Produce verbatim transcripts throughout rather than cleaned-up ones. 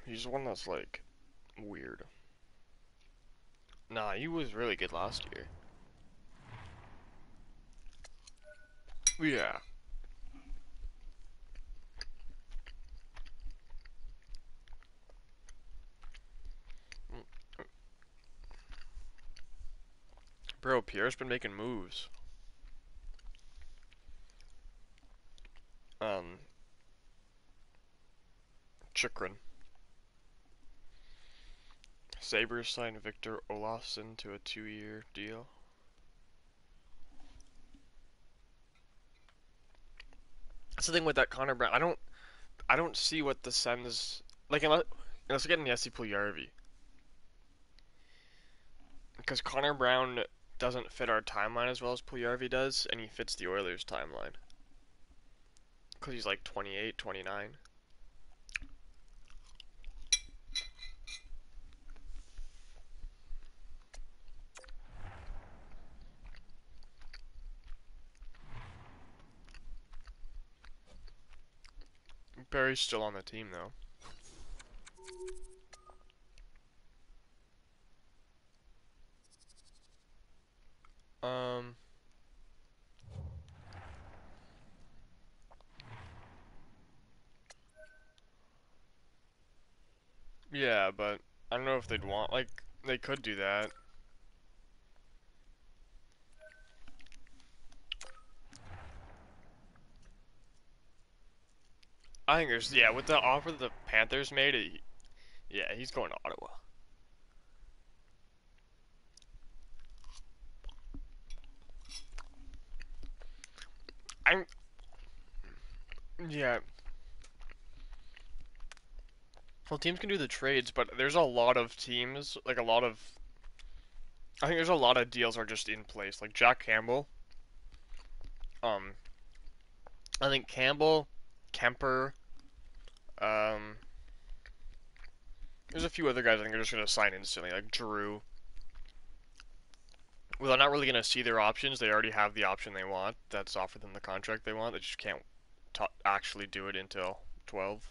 He's the one that's like weird. Nah, he was really good last year. Yeah. Bro, Pierre's been making moves. Um, Chikrin. Sabres signed Victor Olofsson to a two-year deal. That's the thing with that Connor Brown. I don't, I don't see what the Sens like unless, unless we're getting Jesse Puljujarvi, because Connor Brown doesn't fit our timeline as well as Puljujarvi does, and he fits the Oilers' timeline because he's like twenty-eight, twenty-nine. Barry's still on the team though. Um, yeah, but I don't know if they'd want like they could do that. I think there's yeah with the offer that the Panthers made it. Yeah, he's going to Ottawa. I'm yeah. Well, teams can do the trades, but there's a lot of teams, like a lot of. I think there's a lot of deals are just in place. Like Jack Campbell. Um, I think Campbell, Kemper. Um, there's a few other guys I think are just gonna sign instantly, like Drew. Well, they're not really gonna see their options. They already have the option they want. That's offered them the contract they want. They just can't ta actually do it until twelve.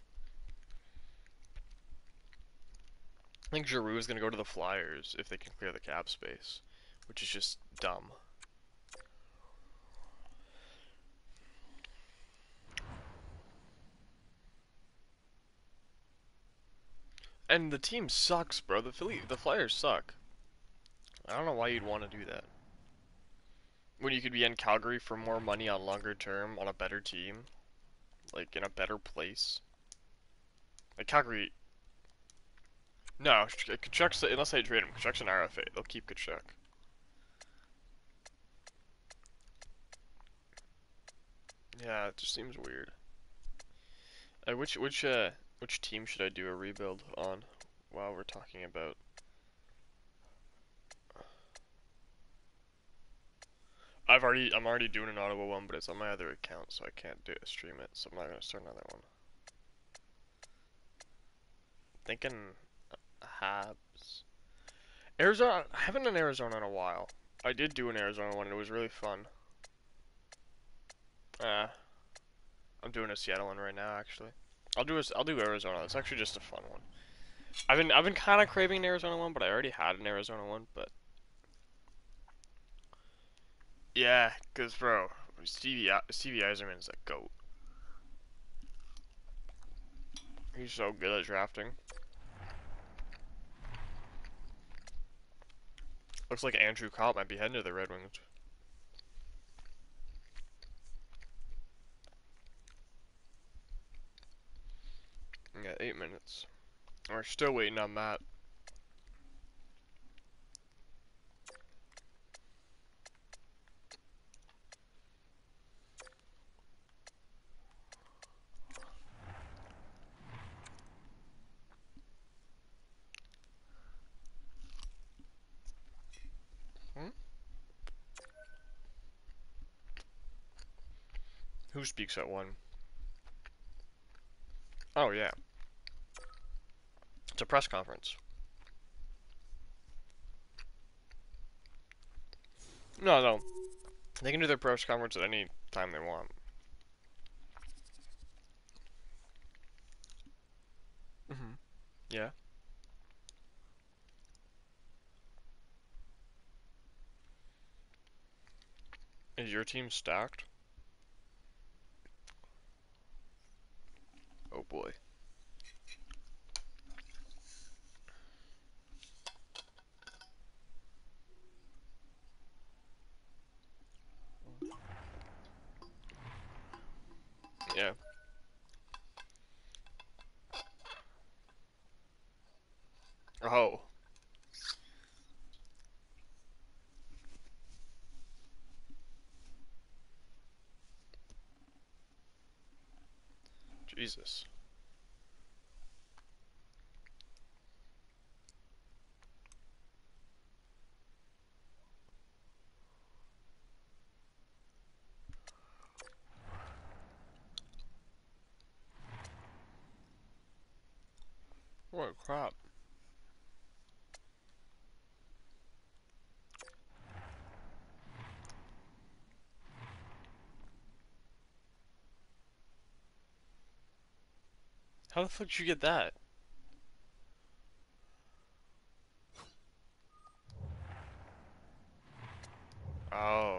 I think Giroux is gonna go to the Flyers if they can clear the cap space, which is just dumb. And the team sucks, bro. The Philly, the Flyers suck. I don't know why you'd want to do that when you could be in Calgary for more money on longer term on a better team, like in a better place. Like Calgary, no, Kachuk's unless they trade him. Kachuk's an R F A. They'll keep Kachuk. Yeah, it just seems weird. Uh, which which uh which team should I do a rebuild on while we're talking about? I've already I'm already doing an Ottawa one, but it's on my other account, so I can't do it, stream it. So I'm not gonna start another one. Thinking Habs. Arizona. I haven't done Arizona in a while. I did do an Arizona one, and it was really fun. Uh, I'm doing a Seattle one right now, actually. I'll do a, I'll do Arizona. It's actually just a fun one. I've been I've been kind of craving an Arizona one, but I already had an Arizona one. But yeah, cause bro, Stevie Stevie Eiserman is a goat. He's so good at drafting. Looks like Andrew Copp might be heading to the Red Wings. Yeah, eight minutes. We're still waiting on that. Hmm? Who speaks at one? Oh yeah, it's a press conference. No, no, they can do their press conference at any time they want. Mm-hmm. Yeah. Is your team stacked? Oh boy. Yeah. Oh. Jesus. What crap. How the fuck did you get that? Oh.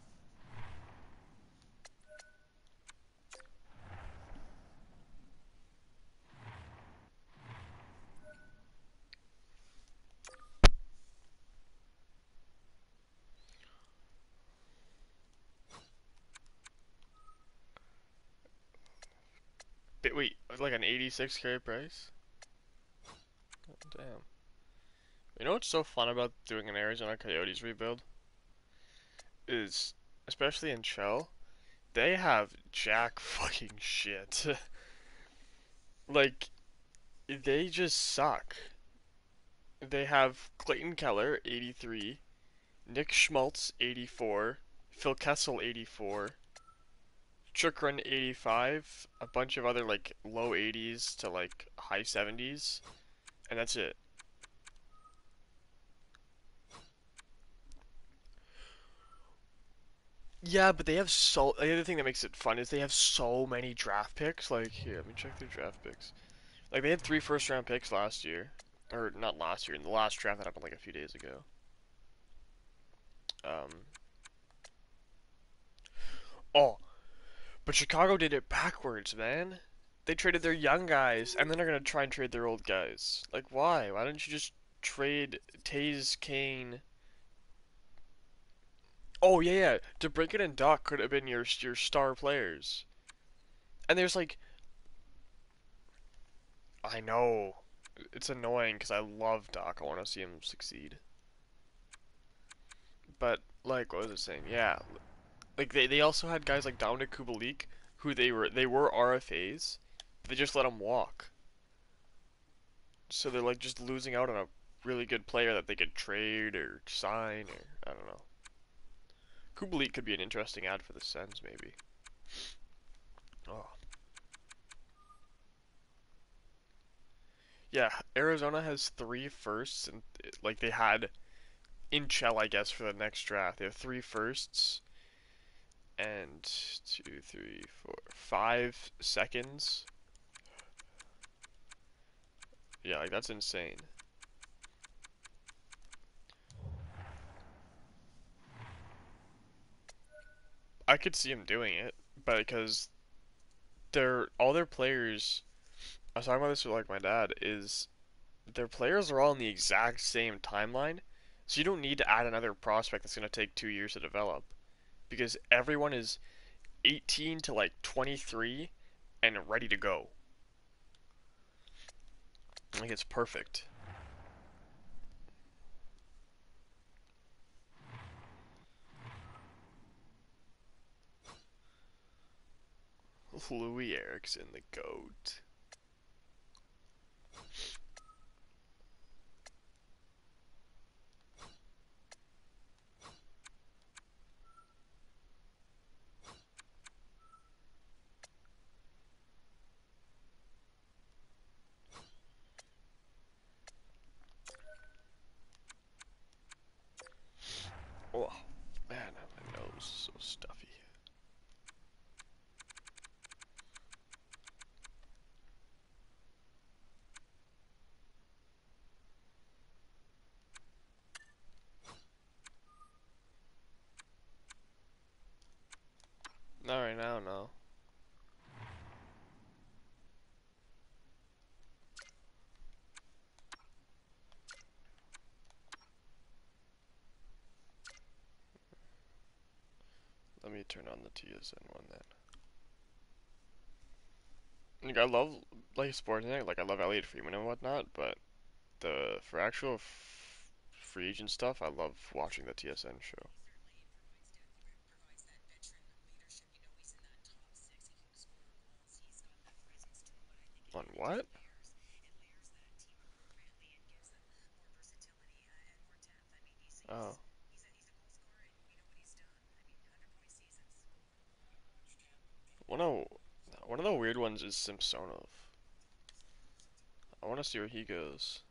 But wait, like an eighty-six K price? Damn. You know what's so fun about doing an Arizona Coyotes rebuild? Is, especially in Shell, they have jack fucking shit. Like, they just suck. They have Clayton Keller, eighty-three, Nick Schmaltz, eighty-four, Phil Kessel, eighty-four, Chukran, eighty-five, a bunch of other, like, low eighties to, like, high seventies, and that's it. Yeah, but they have so. The other thing that makes it fun is they have so many draft picks. Like, here, let me check their draft picks. Like, they had three first round picks last year. Or, not last year, in the last draft that happened like a few days ago. Um. Oh, but Chicago did it backwards, man. They traded their young guys, and then they're gonna try and trade their old guys. Like, why? Why don't you just trade Taze, Kane? Oh yeah, yeah. DeBrincat and Doc could have been your your star players. And there's like, I know, it's annoying because I love Doc. I want to see him succeed. But like, what was I saying? Yeah, like they, they also had guys like Dominic Kubalik, who they were they were R F As, but they just let him walk. So they're like just losing out on a really good player that they could trade or sign or I don't know. Kubalik could be an interesting ad for the Sens maybe. Oh yeah, Arizona has three firsts and like they had in Chell I guess for the next draft. They have three firsts and two, three, four, five seconds. Yeah, like that's insane. I could see him doing it, but because they're all their players. I was talking about this with like my dad. Is their players are all in the exact same timeline, so you don't need to add another prospect that's going to take two years to develop because everyone is eighteen to like twenty-three and ready to go. Like it's perfect. Louis Erickson, the goat. Oh man, my nose is so stuffy. Not right now, no. Let me turn on the T S N one then. Like, I love like sports, like I love Elliot Freeman and whatnot, but the for actual f free agent stuff, I love watching the T S N show. On what? Oh, one of one of the weird ones is Simpsonov. I want to see where he goes.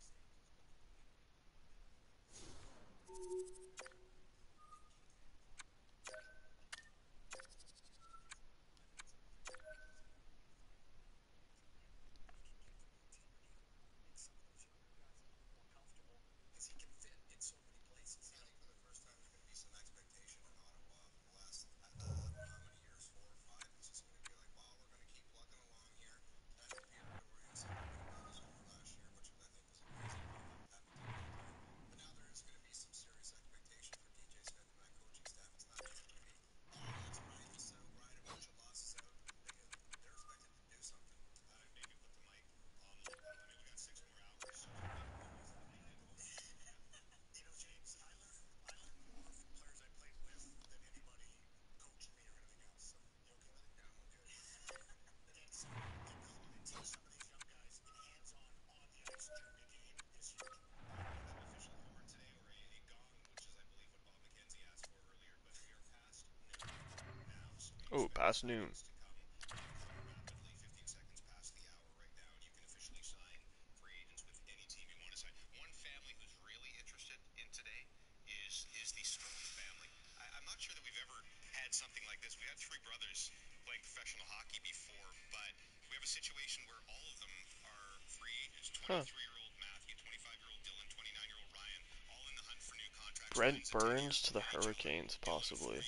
Oh, past noon. Huh. Brent Burns to the Hurricanes, possibly.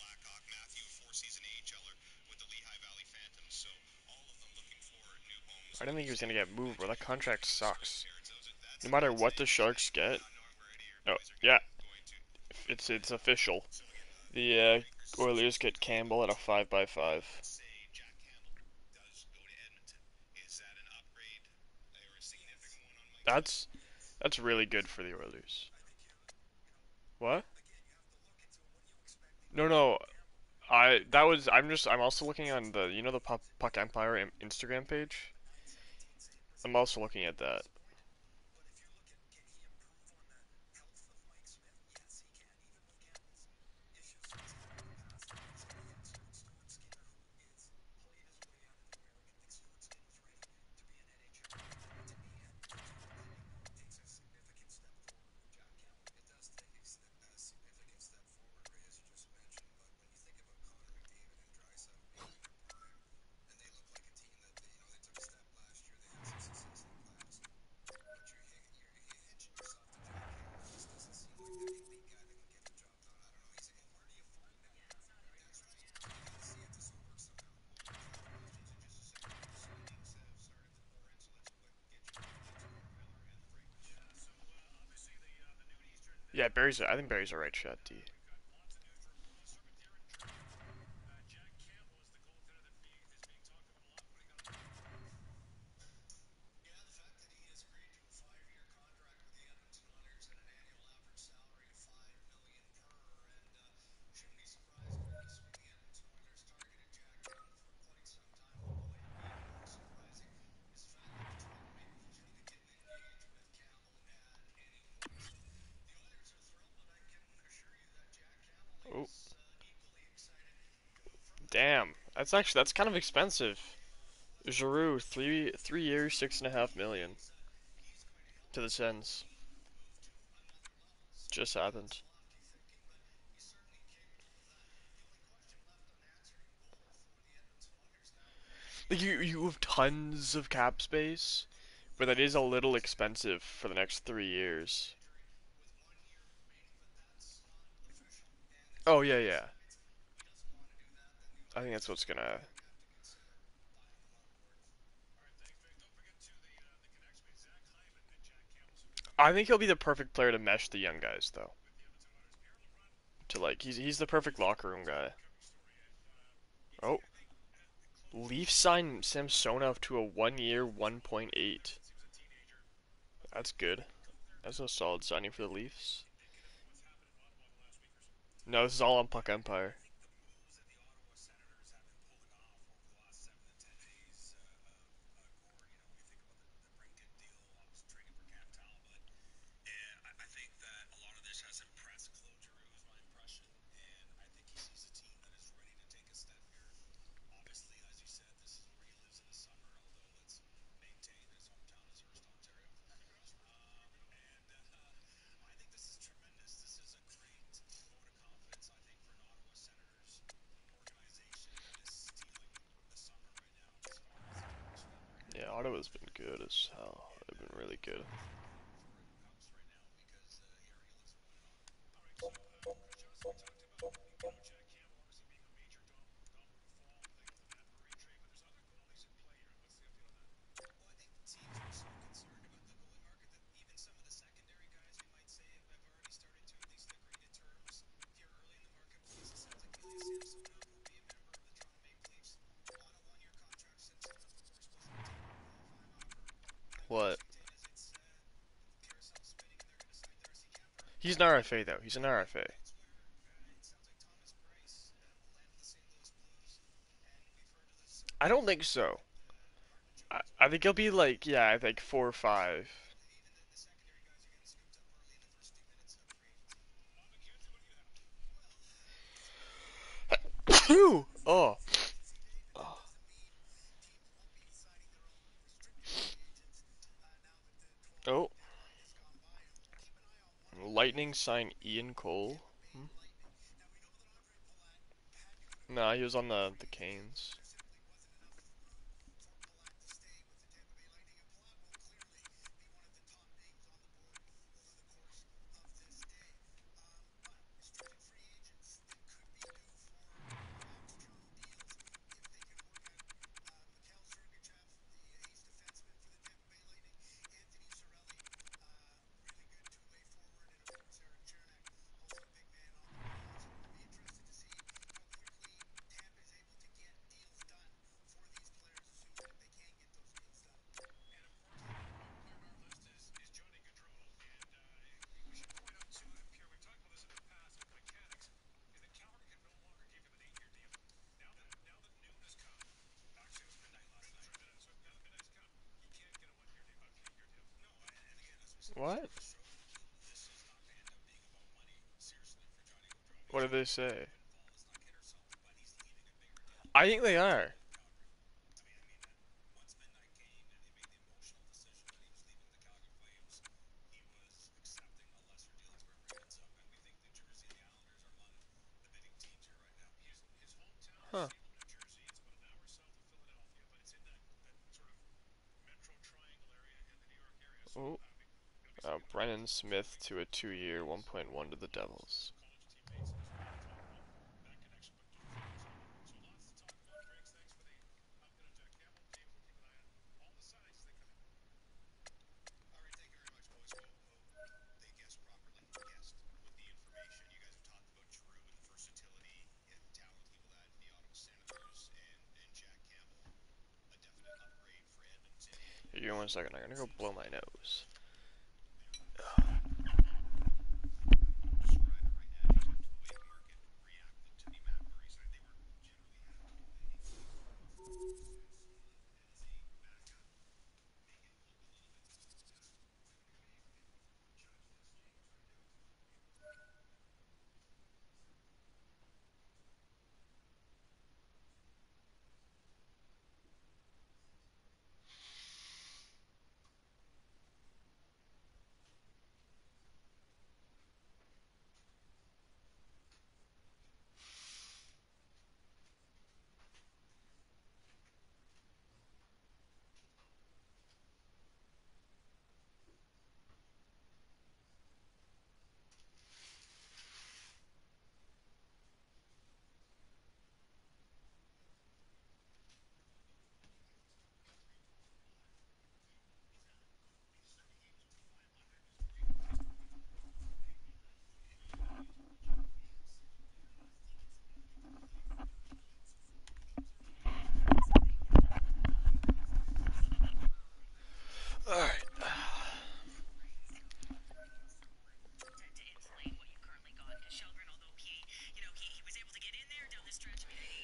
I didn't think he was gonna get moved, bro. That contract sucks. No matter what the Sharks get. Oh, yeah, it's it's official. The uh, Oilers get Campbell at a five by five. That's that's really good for the Oilers. What? No, no. I that was I'm just I'm also looking on the you know the Puck, Puck Empire Instagram page. I'm also looking at that. Yeah, Barry's. I think Barry's a right shot D. Oh, damn. That's actually that's kind of expensive. Giroux, three three years, six and a half million to the Sens. Just happened. Like you you have tons of cap space, but that is a little expensive for the next three years. Oh yeah, yeah. I think that's what's gonna. I think he'll be the perfect player to mesh the young guys, though. To like, he's he's the perfect locker room guy. Oh, Leafs signed Samsonov to a one-year, one point eight. That's good. That's a solid signing for the Leafs. No, this is all on Puck Empire. Yeah, Ottawa's been good as hell. They've been really good. What? He's an R F A though. He's an R F A. I don't think so. I, I think he'll be like, yeah, I think four or five. Phew! Oh. Oh. Oh. Lightning signed Ian Cole. Hmm? Nah, he was on the the Canes. What? What did they say? I think they are. Huh. Oh. Uh, Brennan Smith to a two-year, one point one to the Devils. Here, give me one second. I'm gonna go blow my nose.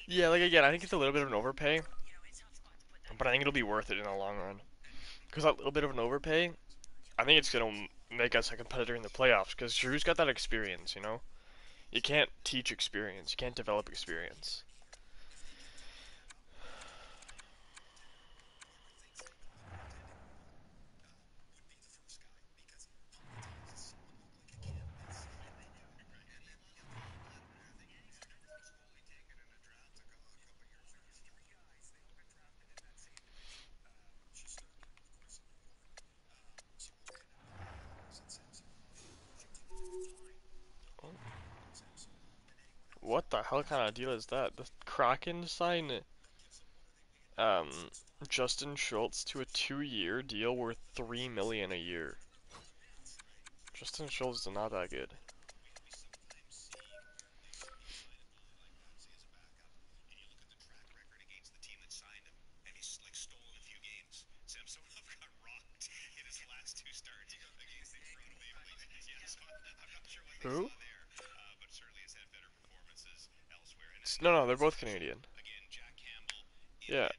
Yeah, like again, I think it's a little bit of an overpay, but I think it'll be worth it in the long run. Because that little bit of an overpay, I think it's gonna make us a competitor in the playoffs. Because Drew's got that experience, you know. You can't teach experience. You can't develop experience. What the hell kind of deal is that? The Kraken signed um Justin Schultz to a two-year deal worth three million a year. Justin Schultz is not that good. Who? No, no, they're both Canadian. Yeah.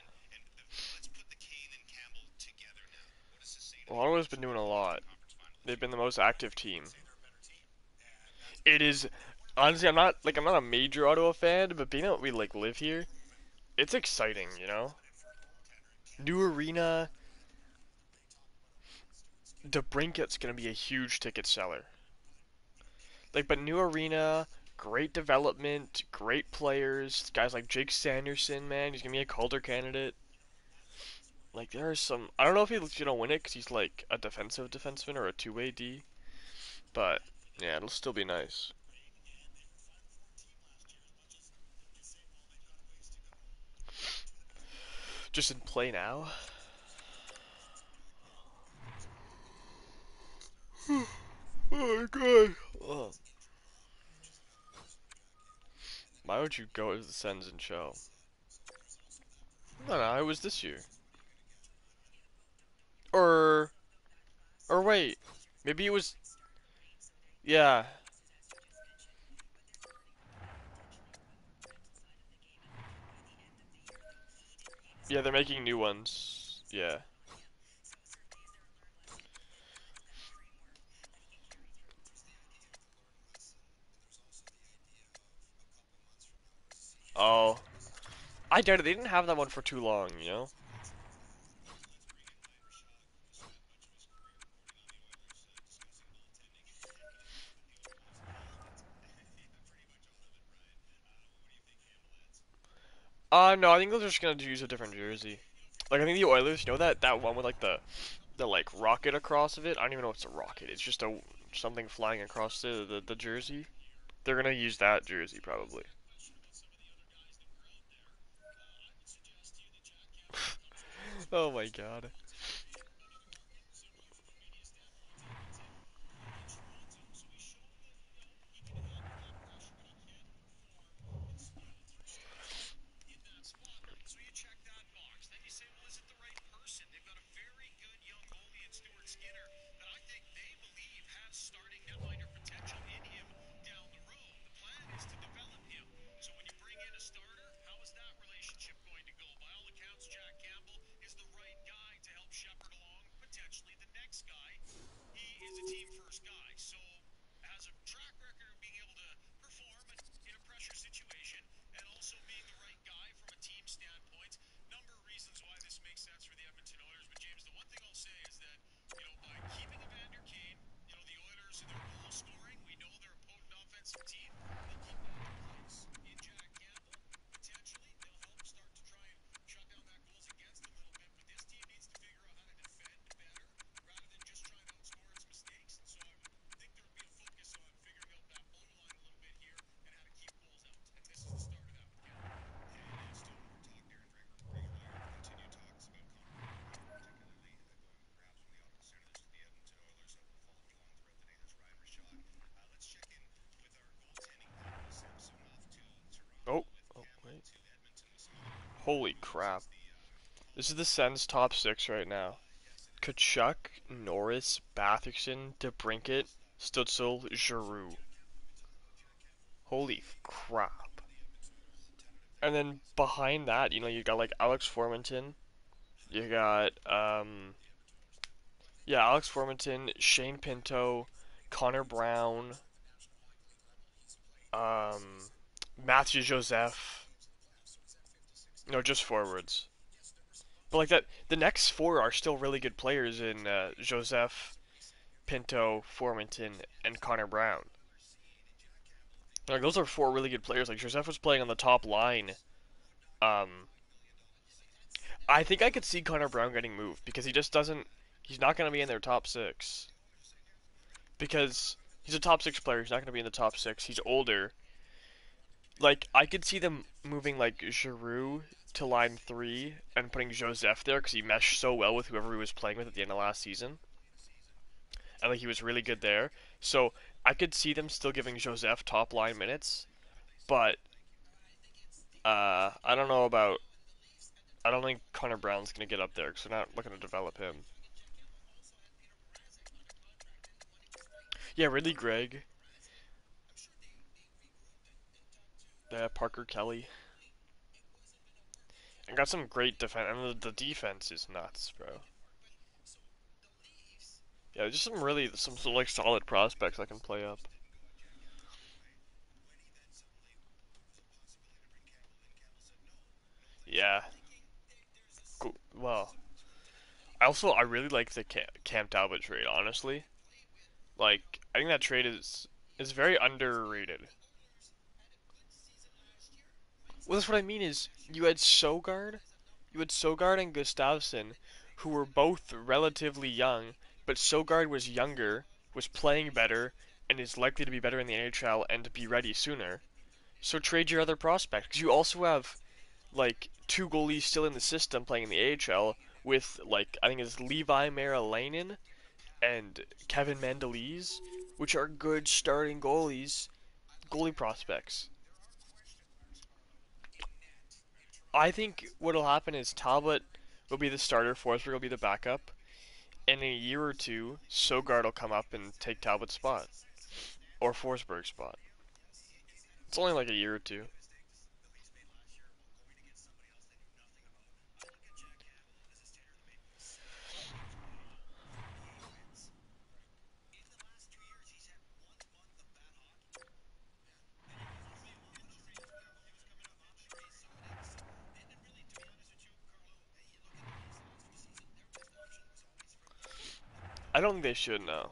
Well, Ottawa's been doing a lot. They've been the most active team. It is honestly, I'm not like I'm not a major Ottawa fan, but being that we like live here, it's exciting, you know. New arena, DeBrinket's gonna be a huge ticket seller. Like, but new arena, great development, great players. Guys like Jake Sanderson, man, he's gonna be a Calder candidate. Like, there are some. I don't know if he's gonna win it because he's like a defensive defenseman or a two-way D, but yeah, it'll still be nice. Just in play now. Oh my god. Oh. Why would you go to the Sens and show? No, no, it was this year. Or, or wait, maybe it was. Yeah, yeah, they're making new ones. Yeah. Oh, I doubt it. They didn't have that one for too long, you know. Uh, no, I think they're just gonna use a different jersey. Like I think the Oilers, you know that that one with like the the like rocket across of it. I don't even know if it's a rocket. It's just a something flying across the the, the jersey. They're gonna use that jersey probably. Oh my god. Oh, oh wait. Holy crap. This is the Sens top six right now. Kachuk, Norris, Batherson, DeBrinket, Stutzel, Giroux. Holy crap. And then behind that, you know, you got like Alex Formenton. You got um yeah, Alex Formenton, Shane Pinto, Connor Brown, um Matthew Joseph. No, just forwards. But like that, the next four are still really good players in uh, Joseph, Pinto, Formenton, and Connor Brown. Like those are four really good players. Like Joseph was playing on the top line. Um, I think I could see Connor Brown getting moved because he just doesn't. He's not going to be in their top six because he's a top six player. He's not going to be in the top six. He's older. Like I could see them moving like Giroux to line three and putting Joseph there because he meshed so well with whoever he was playing with at the end of last season. And like he was really good there. So I could see them still giving Joseph top line minutes, but uh, I don't know about. I don't think Connor Brown's gonna get up there because they're not looking to develop him. Yeah, really, Greg. Yeah, Parker Kelly. And got some great defense. I mean, the defense is nuts, bro. Yeah, just some really some, some like solid prospects that can play up. Yeah. Cool. Well, I also I really like the Cam, Cam Talbot trade. Honestly, like I think that trade is is very underrated. Well, that's what I mean is you had Sogard, you had Sogard and Gustafsson, who were both relatively young, but Sogard was younger, was playing better, and is likely to be better in the N H L and to be ready sooner. So trade your other prospects. 'Cause you also have like two goalies still in the system playing in the A H L with like I think it's Levi Meralainen and Kevin Mandolese, which are good starting goalies, goalie prospects. I think what'll happen is Talbot will be the starter, Forsberg will be the backup, and in a year or two, Sogard will come up and take Talbot's spot or Forsberg's spot. It's only like a year or two. I don't think they should know.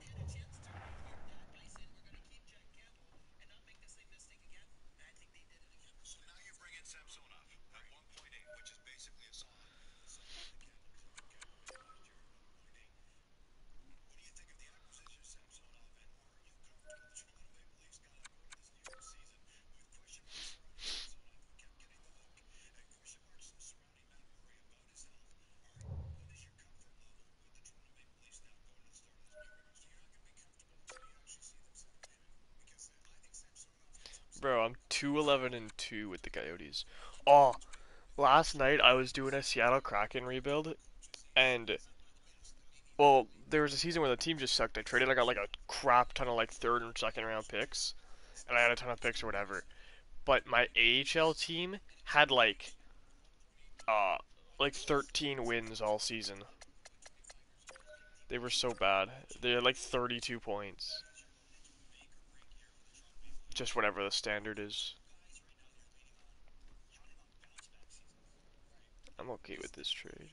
Bro, I'm two eleven and two with the Coyotes. Oh, last night I was doing a Seattle Kraken rebuild, and well, there was a season where the team just sucked. I traded, I got like a crap ton of like third and second round picks, and I had a ton of picks or whatever. But my A H L team had like uh like thirteen wins all season. They were so bad. They had like thirty-two points. Just whatever the standard is. I'm okay with this trade.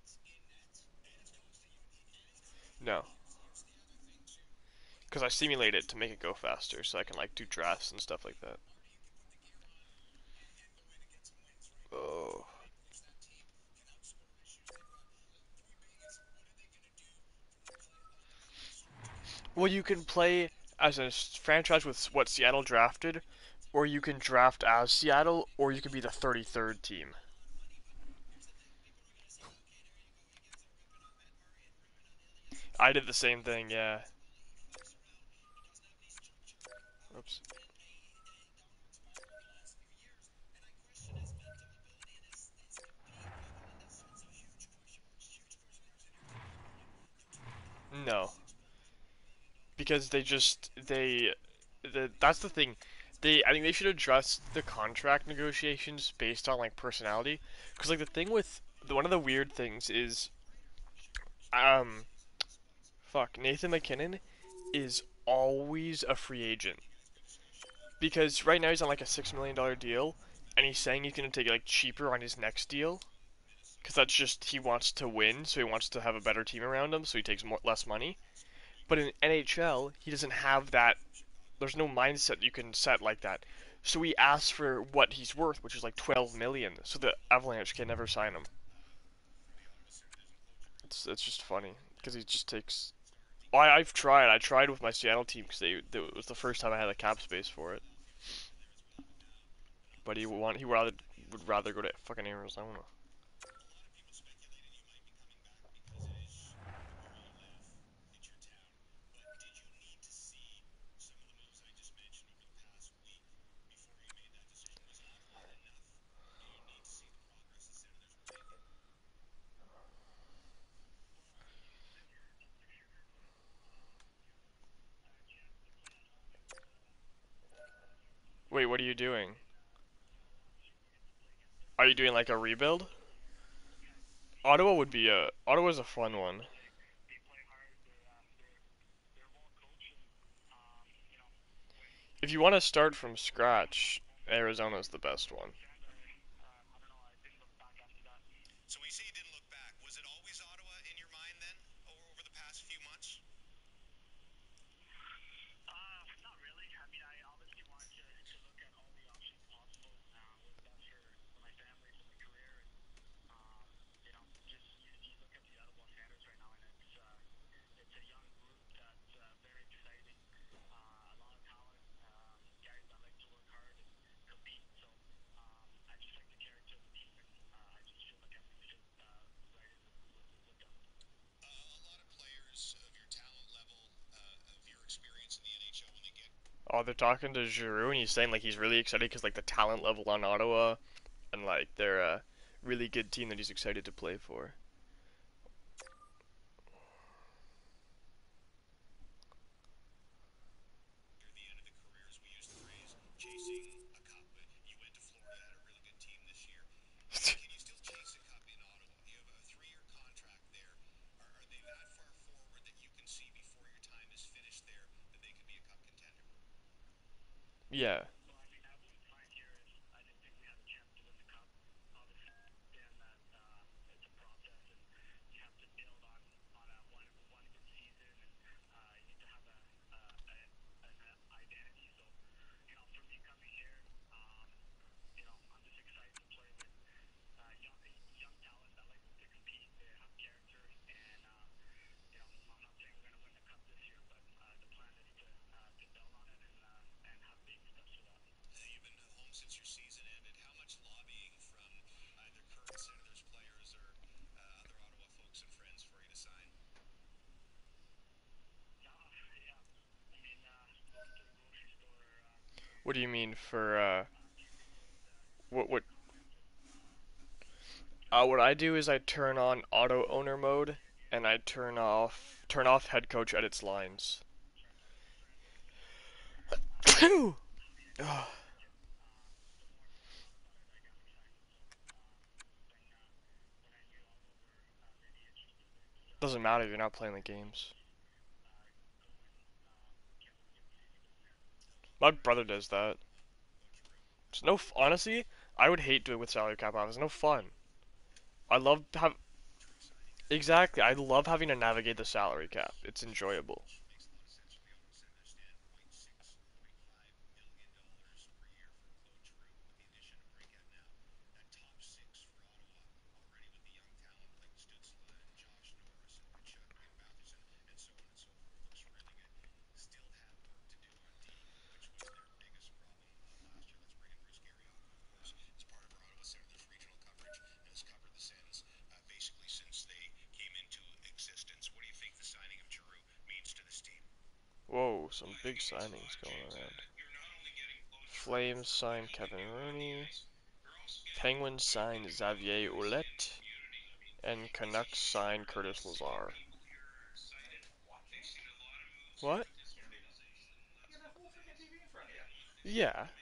No, because I simulate it to make it go faster, so I can like do drafts and stuff like that. Oh. Well, you can play as a franchise with what Seattle drafted, or you can draft as Seattle, or you can be the thirty-third team. I did the same thing, yeah. Oops. No, because they just they the, that's the thing. They, I think they should address the contract negotiations based on like personality, because like the thing with the, one of the weird things is, um, fuck, Nathan McKinnon is always a free agent because right now he's on like a six million dollar deal, and he's saying he's gonna take it like cheaper on his next deal, because that's just he wants to win, so he wants to have a better team around him, so he takes more less money. But in N H L, he doesn't have that. There's no mindset you can set like that. So he asks for what he's worth, which is like twelve million. So the Avalanche can never sign him. It's it's just funny because he just takes. Oh, I, I've tried. I tried with my Seattle team because they, they it was the first time I had a cap space for it. But he would want he would rather would rather go to fucking Arizona. Wait, what are you doing? Are you doing like a rebuild? Ottawa would be a Ottawa's a fun one. If you want to start from scratch, Arizona's the best one. So when you say you didn't look back, was it always Ottawa in your mind then, over, over the past few months? Uh, a lot of players of your talent level, uh, of your experience in the N H L, when they get Oh, they're talking to Giroux, and he's saying like he's really excited because like the talent level on Ottawa, and like they're a really good team that he's excited to play for. near the end of the career, as we use the phrase, chasing a cup. You went to Florida, had a really good team this year. Can you still chase a cup in Ottawa? You have a three-year contract there. Are, are they that far forward that you can see before your time is finished there that they could be a cup contender? Yeah, Uh, you've been home since your season ended. How much lobbying from either current Senators players or uh, other Ottawa folks and friends for you to sign? what do you mean for uh what what uh what I do is I turn on auto owner mode and I turn off turn off head coach edits lines. Doesn't matter if you're not playing the games. My brother does that. Oh, true. It's no f- honestly, I would hate doing it with salary cap off. It's no fun. I love have True signing bonus. exactly. I love having to navigate the salary cap. It's enjoyable. Which makes a lot of sense from the Ottawa Senators stand. Point six, point five million dollars per year for Claude Giroux with the addition of Breakout now. That top six for Ottawa already with the young talent like Stutzla and Josh Norris and Kachuk and Matheson and so on and so forth looks really good. Still have work to do on D, which was their biggest problem uh, last year. Let's bring in Bruce Garriotta, of course, as part of our Ottawa Senators regional coverage and has covered the Sens uh, basically since they came into existence. What do you think the signing of Giroux means to this team? Whoa, some Well, I big think it means a lot, signings going James. Uh, around. you're not only getting Claude Giroux Flames for what signed he can Kevin do on the Rooney. ice, you're also getting Penguins what he can signed do on the Xavier other side in the Ouellet. community. I mean, And is he Canucks starting signed to really Curtis see Lazar. people here are excited? They've seen a lot of moves here What? with this organization in the last couple of days. Yeah.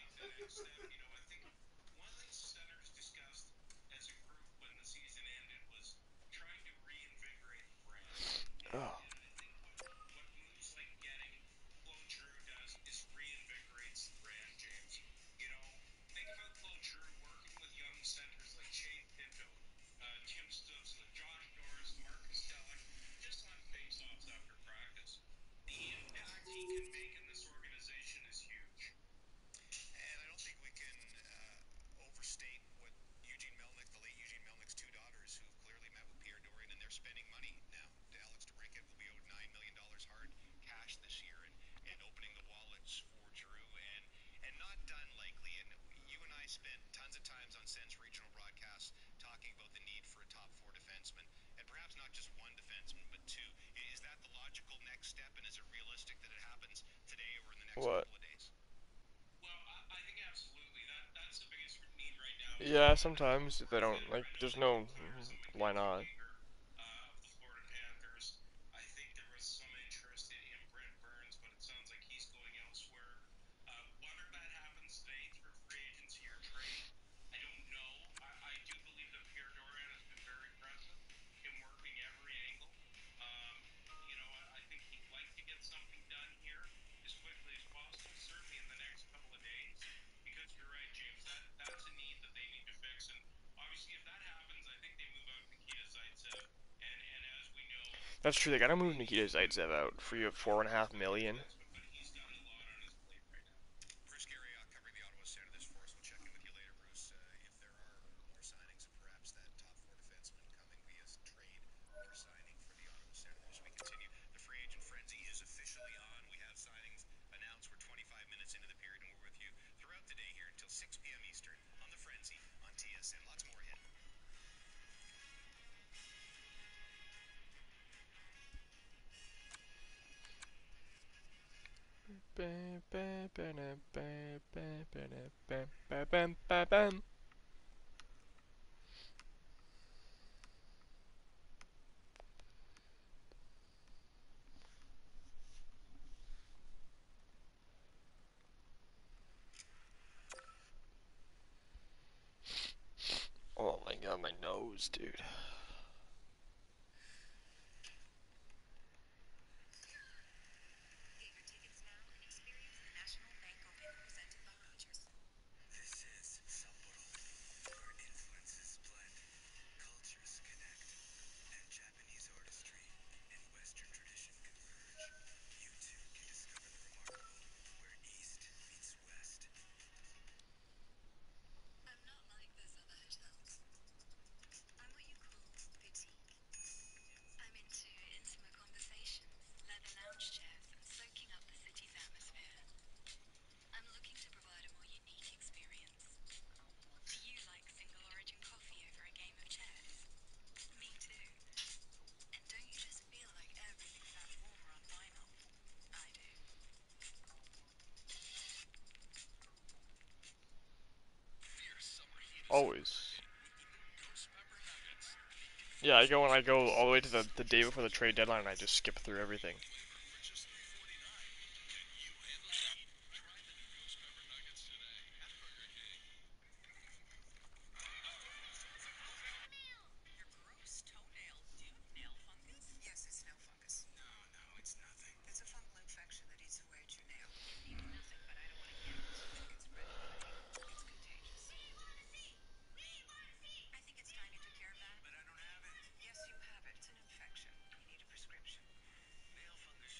Oh. And I think what what moves like getting Claude Giroux does is reinvigorates the brand, James. You know, think about Claude Giroux working with young centers like Shane Pinto, uh, Tim Stutzla, Josh Norris, Marcus Stellick, just on face-offs after practice. The impact he can make in this organization is huge. And I don't think we can uh, overstate what Eugene Melnick, the late Eugene Melnick's two daughters, who've clearly met with Pierre Dorian, and they're spending money now. Alex DeBrincat will be owed nine million dollars hard cash this year, and, and opening the wallets for Giroux, and and not done likely. And you and I spent tons of times on Sens regional broadcasts talking about the need for a top four defenseman, and perhaps not just one defenseman, but two. Is that the logical next step, and is it realistic that it happens today or in the next What? couple of days? Well, I, I think absolutely that that's the biggest need right now is Yeah, beyond the top sometimes if four they don't like. defenseman. There's I think no. Tyson Why McKenzie not? Weegar uh, of the Florida Panthers. I think there was some interest in, in Brent Burns, but it sounds like he's going elsewhere. Uh, whether that happens today through free agency or trade, I don't know. I, I do believe that Pierre Dorian has been very aggressive in working every angle. Um, you know, I, I think he'd like to get something done here as quickly as possible, certainly in the next couple of days. Because you're right, James, that that's a need that they need to fix. And obviously, if that happens, I think they move out Nikita Zaitsev. And and as we know, That's true. They uh, gotta move maybe Nikita he's been Zaitsev out for you not at the four and a hardest half looking million. defenseman, but he's got a lot on his plate right now. Bruce Garriock covering the Ottawa Senators for us. We'll check in with you later, Bruce. Uh, if there are more signings and perhaps that top four defenseman coming via trade or signing for the Ottawa Senators, we continue. The free agent frenzy is officially on. We have signings announced. We're twenty-five minutes into the period, and we're with you throughout the day here until six p m. Eastern on the Frenzy on T S N. Lots more ahead. Oh my god, my nose, dude. This is Sapporo, where influences blend, cultures connect, and Japanese artistry and Western tradition converge. You too can discover the remarkable where East meets West. Always. Yeah, I go and I go all the way to the, the day before the trade deadline and I just skip through everything. Your gross toenail, dude, nail fungus? Yes, it's nail fungus. No, no, it's nothing. It's a fungal infection that eats away at your nail. It means nothing, but I don't want to get it. It's red clay. It's contagious. We want to see! We want to see! I think it's time you took care of that. But I don't have it. Yes, you have it. It's an infection. You need a prescription. Nail fungus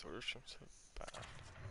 Soderstrom's so bad.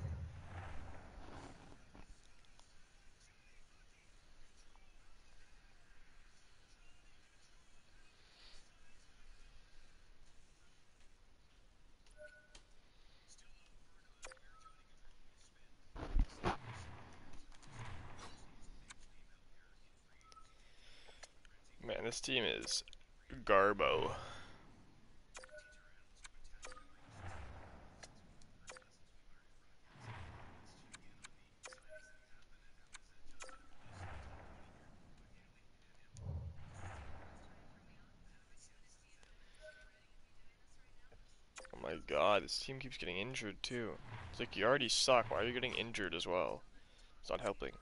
Still a word on where Johnny Gaudreau is spent. Uh, Saint Louis has obviously his big name out there in free agency. Renzi Man, this Niederreiter, team is Brayden Point, garbo. T. Turano, two attacking aces. Uh, since we or not since we learned from Vincent, uh, let's check in on the signings that have happened and how has that adjusted our list in top twenty here. Go ahead, Haley. We have you. Oh my god, this team keeps getting injured too. It's like you already suck. Why are you getting injured as well? It's not helping.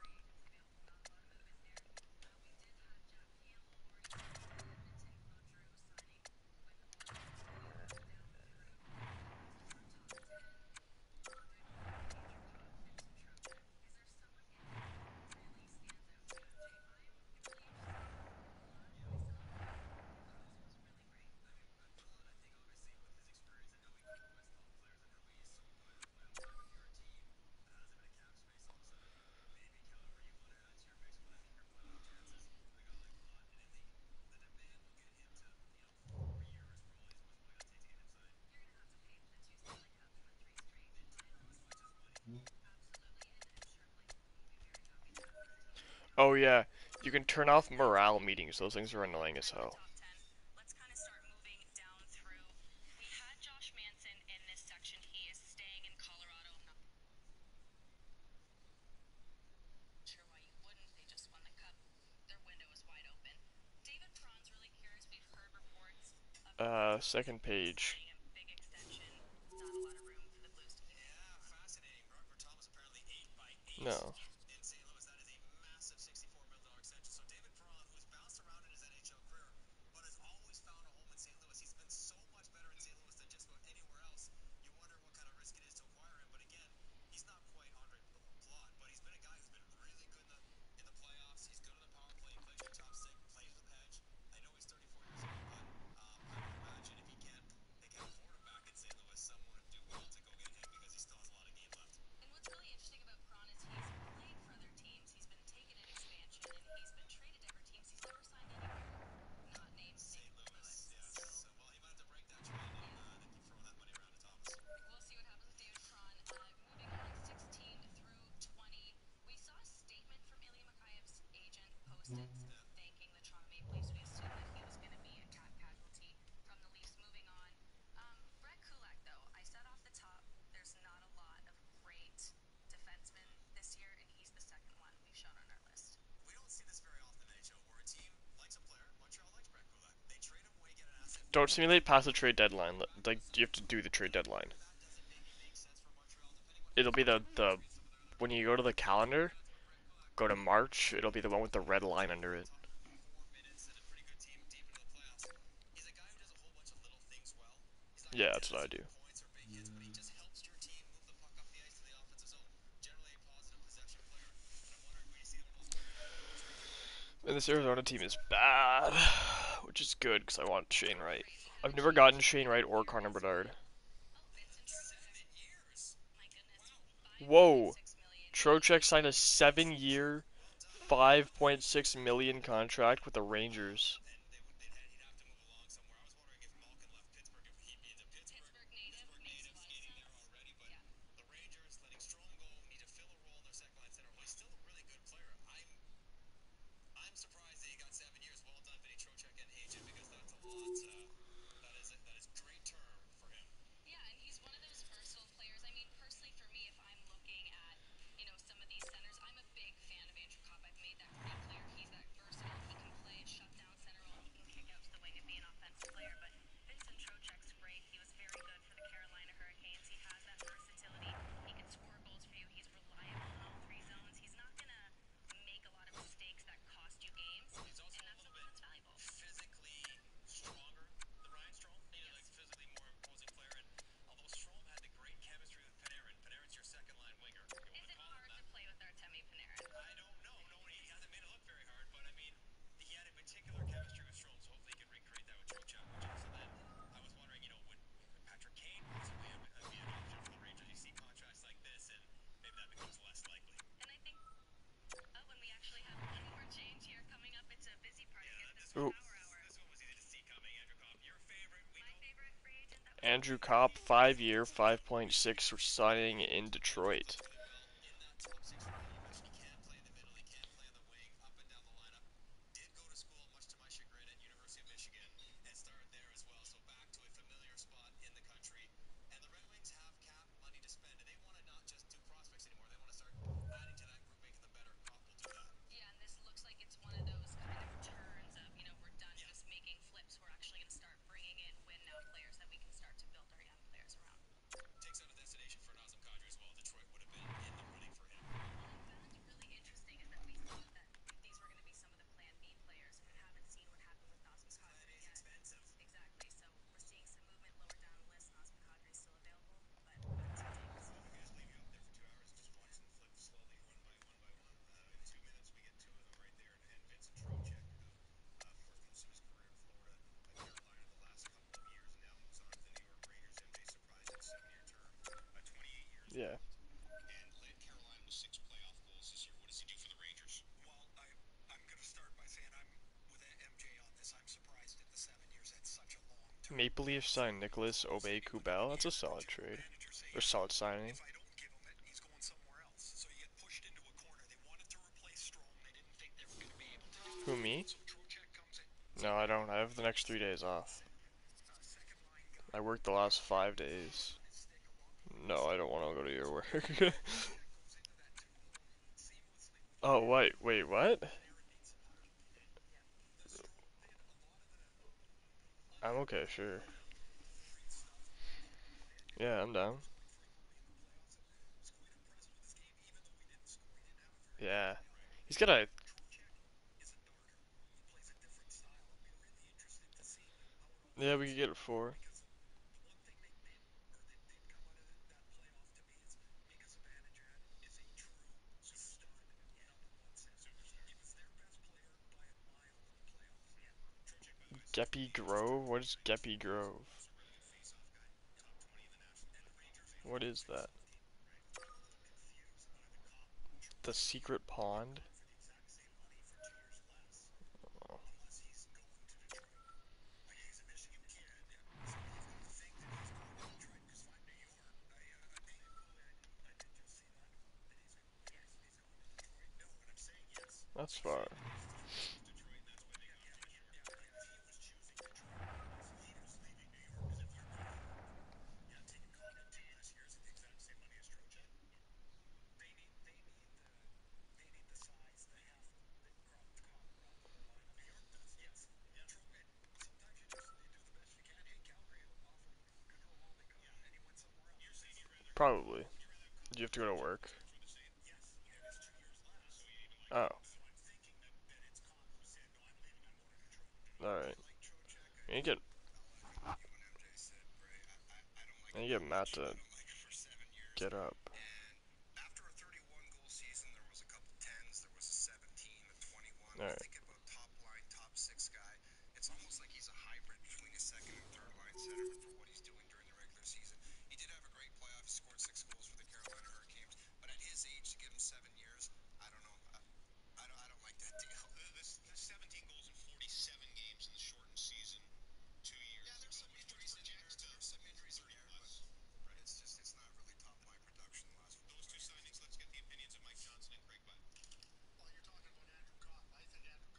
I mean, with Braun, I think obviously with his experience and knowing U S top players and how he is so good, but whenever you're a team that has a bit of cap space, all of a sudden maybe caliber you want to add to your mix. But I think you're putting up chances with a guy like Braun, and I think the demand will get him to you know four more years probably is what's probably going to take to get him signed. How much is the money? Oh yeah, you can turn off morale meetings. Those things are annoying as hell. Uh, second page. Yeah, fascinating. Robert Thomas apparently eight by eight No. in Saint Louis. That is a massive sixty-four million dollars extension. So David Perron, who's bounced around in his N H L career, but has always found a home in Saint Louis. He's been so much better in Saint Louis than just about anywhere else. You wonder what kind of risk it is to acquire him. But again, he's not quite Andre Plot, but he's been a guy who's been really good in the in the playoffs. He's good on the power play. He plays with top six, plays with edge. I know he's thirty-four years old, but um, I would imagine if he can't, they can't afford him back in Saint Louis, someone would do well to go get him because he still has a lot of game left. Saint Louis, yes. So, well, he might have to break that trade if uh, they keep throwing that money around to Thomas. Yeah. We don't see this very often in the N H L where a team likes a player. Montreal likes Brett Kulak. They trade him away, get an asset Don't back, and simulate past the maybe trade they build deadline. around that. Like you So have to do the trade deadline. that doesn't maybe make sense for Montreal, depending what It'll those be the trade the rumors mean. Some of their other when big you go to names. the calendar, Congrats on Brett Kulak. go to Good for him. March. It'll be the one with the red line under On it. top of four minutes and a pretty good team deep into the playoffs. He's a guy who does a whole bunch of little things well. He's not going Yeah, to that's what I dazzle do. with points or big hits, but he just helps your team move the puck up the ice to the offensive zone. Generally a positive possession player, and I'm wondering if we see one of those go forward in the trade deadline. And this Arizona team is bad, which is good because I want Shane Wright. I've never gotten Shane Wright or Connor Bedard. Seven years. Wow. Whoa, Trocheck signed a seven-year, Well done. five point six million contract with the Rangers. And they would they'd, he'd have to move along somewhere. I was wondering if Malkin left Pittsburgh, if he'd be the Pittsburgh Pittsburgh native skating there already. But the Rangers letting Strom go, need to fill a role in their second line center. Well, he's still a really good player. I'm I'm surprised that he got seven years. Well done, Vinny Trocheck and agent, because that's a lot. Uh, that is a, that is great term for him. Andrew Kopp, five year, five point six signing in Detroit. Well, in that top six lineup, he can play in the middle, he can play on the wing, up and down the lineup. Did go to school, much to my chagrin, at University of Michigan, and started there as well. So back to a familiar spot in the country. And the Red Wings have cap money to spend, and they want to not just do prospects anymore. They want to start adding to that group, making them better. Crop will do that. Yeah, and this looks like it's one of those kind of turns of, you know, we're done Yeah. just making flips. We're actually going to start bringing in win now players that we can start to build our young players around. Takes out a destination for Nazem Kadri as well. Detroit would have been in the running for him. What I found really interesting is that we thought that these were going to be some of the Plan B players, and we haven't seen what happened with Nazem Kadri He's yet. expensive. Exactly. So we're seeing some movement lower down the list. Nazem Kadri is still available, but we'll have to take. Well, if we just leave you up there for two hours and just watch them flip slowly, one by one by one, uh, in two minutes we get two of them right there. And, and Vincent Trocheck, who, uh, of course, most of his career in Florida, uh, Carolina the last couple of years, and now moves on to the New York Rangers. M J surprised at seven-year term, uh, twenty-eight years Yeah. old, and led Carolina to six playoff goals this year. What does he do for the Rangers? Well, I, I'm going to start by saying I'm with M J on this. I'm surprised at the seven years. That's such a long term. Maple Leafs signed Nicholas Obey-Kubel. That's a solid trade. Or solid signing. If I don't give him it, he's going somewhere else. So you get pushed into a corner. They wanted to replace Strome. They didn't think they were going to be able to do Who, it. me? So Trocheck comes in. No, I don't. I have the next three days off. Uh, second line guy. I worked the last five days. On his stick along. No, I don't want to go to your work. Trocheck goes into that two-hole seamlessly with Oh, wait, wait, what? Aaron needs some help. And the Strome did a lot of the I'm okay, sure. great stuff on it. Yeah, I'm down. Played frequently in the playoffs and was quite impressed with his game, even though he didn't score. He didn't have a very Yeah. good night. He's got a. Trocheck is a darter. He plays a different style. I'll be really interested to see how it all Yeah, we plays could out get it four. because the one thing they did, or that did come out of that playoff to me is Mika Zibanejad is a true stud number one center. He was their best player by a mile in the playoffs. Yeah. Trocheck, by the way, Geppy Grove? What is Geppy Grove? also a really good face-off guy. Top twenty in the National League. And the Rangers a What great is that? face-off team, right? A little confused by the Cop The Trocheck secret pond? for the exact same money for two years less, Oh, unless he's going to Detroit. Uh, yeah, he's a Michigan kid. Yeah. So you've got to think that he's going to Detroit because if I'm New York, I, uh, I think, oh, I, I did just see that. That he's, yes, he's going to Detroit. No, but I'm saying yes. that's far. Detroit, and that's why they got him. Yeah, yeah, if he was choosing Detroit, he was leaving New York. Because if they're going to, yeah, taking Condon two less years at the exact same money as Trocheck, they need, they need the, they need the size, the heft that Crop Cop brought to the lineup. New York does, yes. Yeah. Tro- and sometimes you just you do the best you can. Hey, Calgary offered Gaudreau all they got, yeah, and he went somewhere else. You're saying you'd rather Probably. would you rather have Do you have Condon to go to work? for the same? Yes, and it's two years less. So you even like Oh, so I'm thinking that, that it's Cop who said, no, I'm leaving, I'm going to Detroit. alright. I like Trocheck. I, You get, I'll echo what you and M J said, Bray. I, I, I don't like you him get that Matt much. to I don't like him for seven years. get up. And after a thirty-one goal season, there was a couple tens, there was a seventeen, a twenty-one. I Alright. think about top line, top six guy. It's almost like he's a hybrid between a second and third line center for what he's doing during the regular season. He did have a great playoff. He scored six goals for the Carolina Hurricanes. But at his age, to give him seven years, I don't know. I, I don't, I don't like that deal. The, the, the seventeen goals in forty-seven games in the shortened season, two years. Yeah, there's some injuries in there. There's some injuries in there, but right. it's just it's not really top line production the last four. Those two signings. Let's get the opinions of Mike Johnson and Craig Butt. Well, you're talking about Andrew Copp. I think Andrew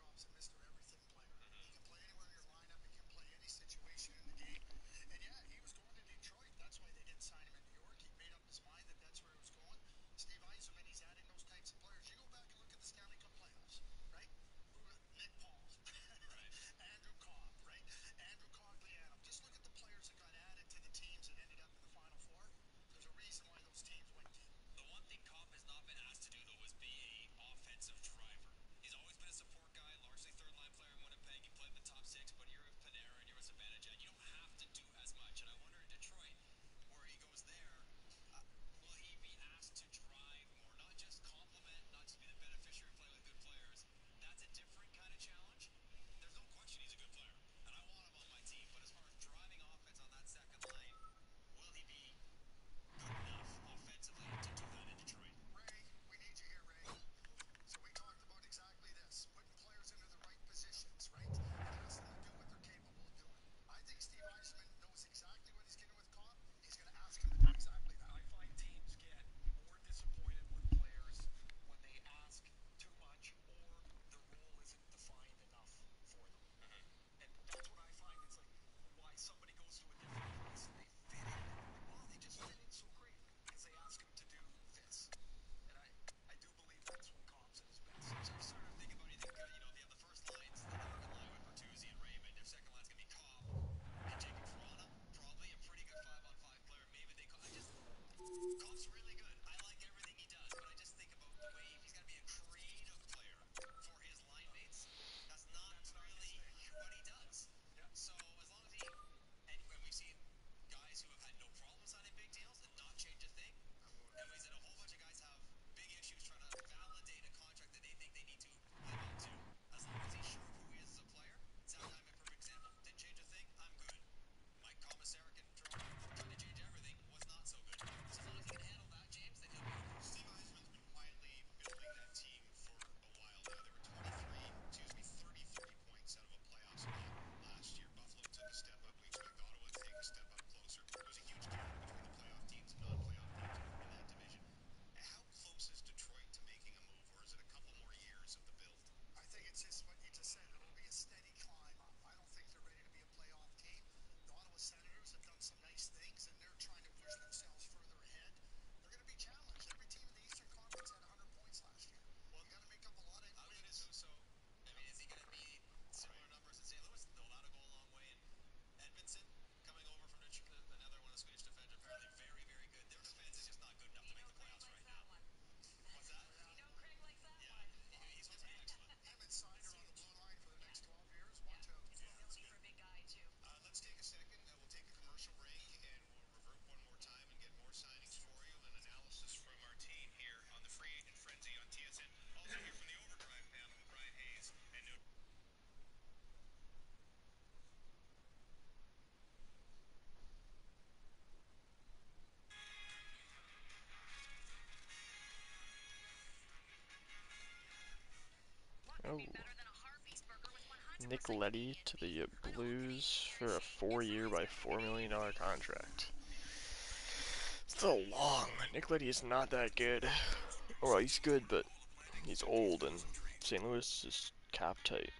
Nick Leddy to the Blues for a four-year by four million dollar contract. Still long. Nick Leddy is not that good. Well, he's good, but he's old, and Saint Louis is cap tight.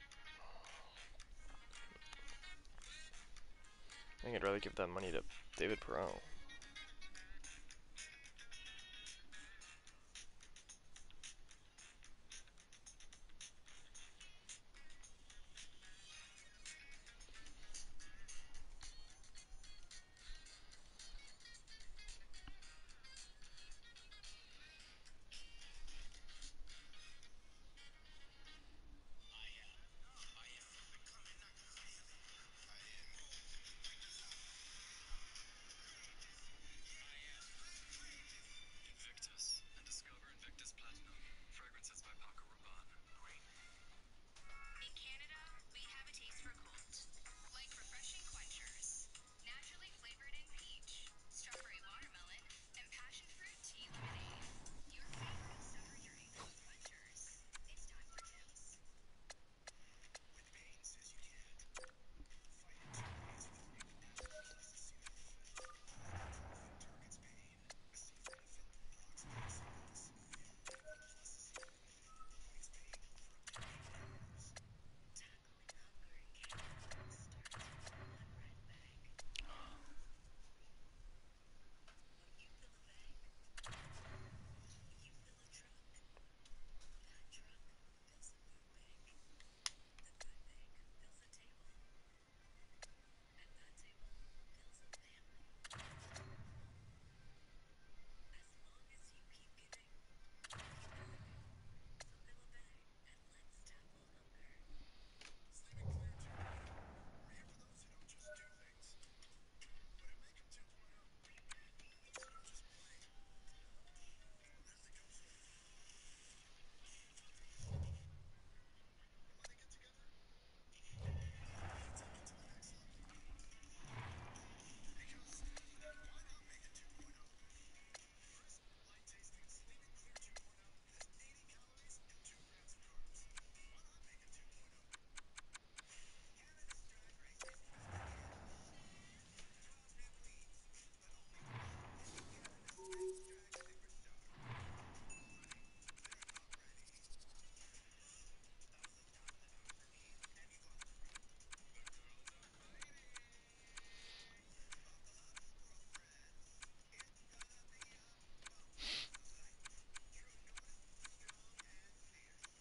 I think I'd rather give that money to David Perron. In Canada, we have a taste for cold. Like refreshing quenchers, naturally flavored in peach, strawberry watermelon, and passion fruit tea lemonade. Your favorite summer drink, quenchers. It's time for Tim's. When pain says you can't, fight it two ways with new Natural Plus Acetaminophen. Acetaminophen targets pain. Acetaminophen blocks oxidative Natural Plus Acetaminophen fights pain for up to eight hours. Tackling hunger in Canada starts with one red bag. When you fill a bag, you fill a truck. That truck fills a food bank. The food bank fills a table. And that table fills a family. As long as you keep giving, keep going. So fill a bag and let's tackle hunger. Let's leave it clear, Jimmy. We're here for those who don't just do things, but who make them 2.0. Those who don't just play, but who make them. And when they get together, they take it to the next level. Because why not make it 2.0? Crisp, light tasting, Sleep Clear 2.0 has eighty calories and two grams of carbs. Why not make it 2.0? Canada's Drag Race is back again. twelve new queens, but only one is Canada's Next Drag Superstar. Ready? They're not ready. That was the top of the mountain for me, and you got the run. The girls are fighting about the love girlfriends. It's gonna be a bonfire fight. True North, strong and fierce.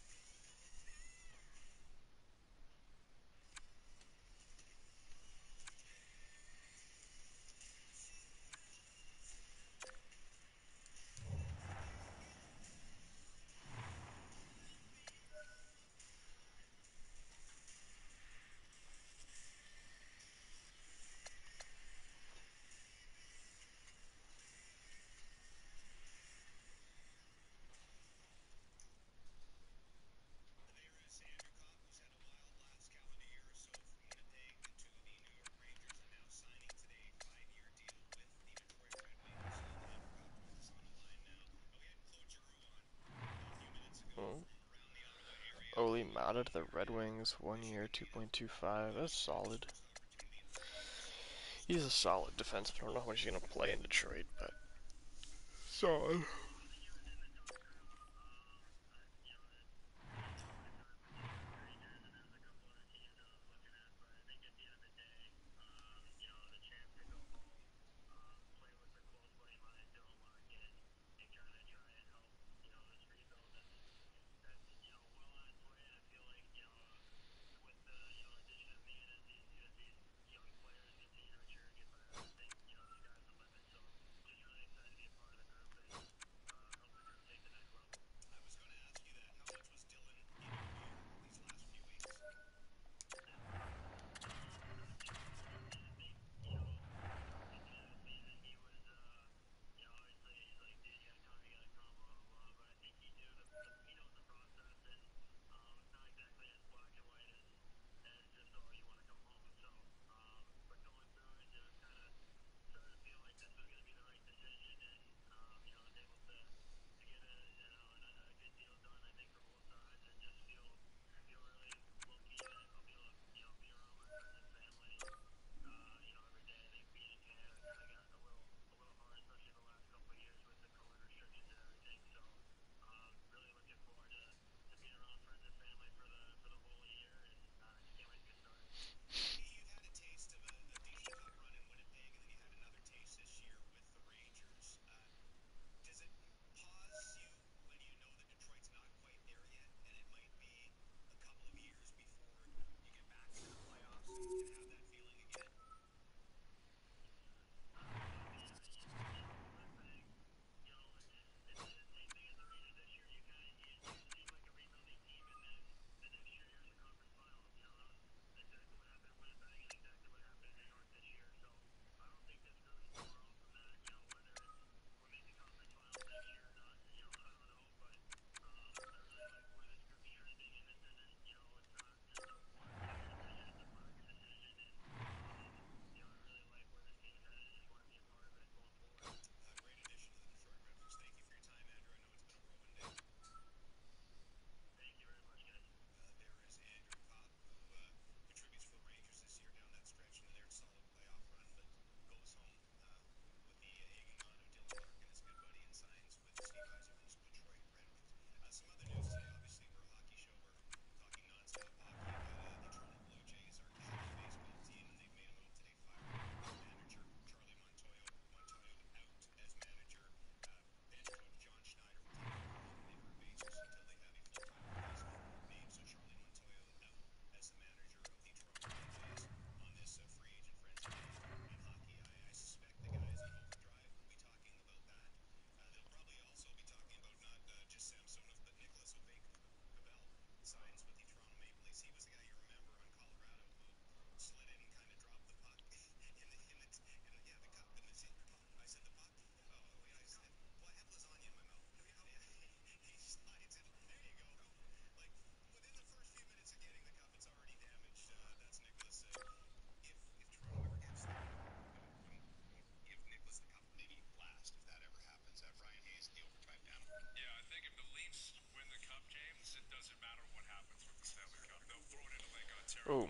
There's Andrew Copp, who's had a wild last calendar year or so from Winnipeg to the New York Rangers and now signing today five-year deal with the Detroit Red Wings. And Andrew Copp joins us on the line now. Uh, we had Claude Giroux on uh, a few minutes ago Hmm. from around the Ottawa area. Oli He uh, Mata to he the Red agreed with Wings, one year, Michigan native two point two five. That's uh, the solid. first opportunity in four years. He's a solid defenseman. I don't know how much he's gonna play in Detroit, but solid.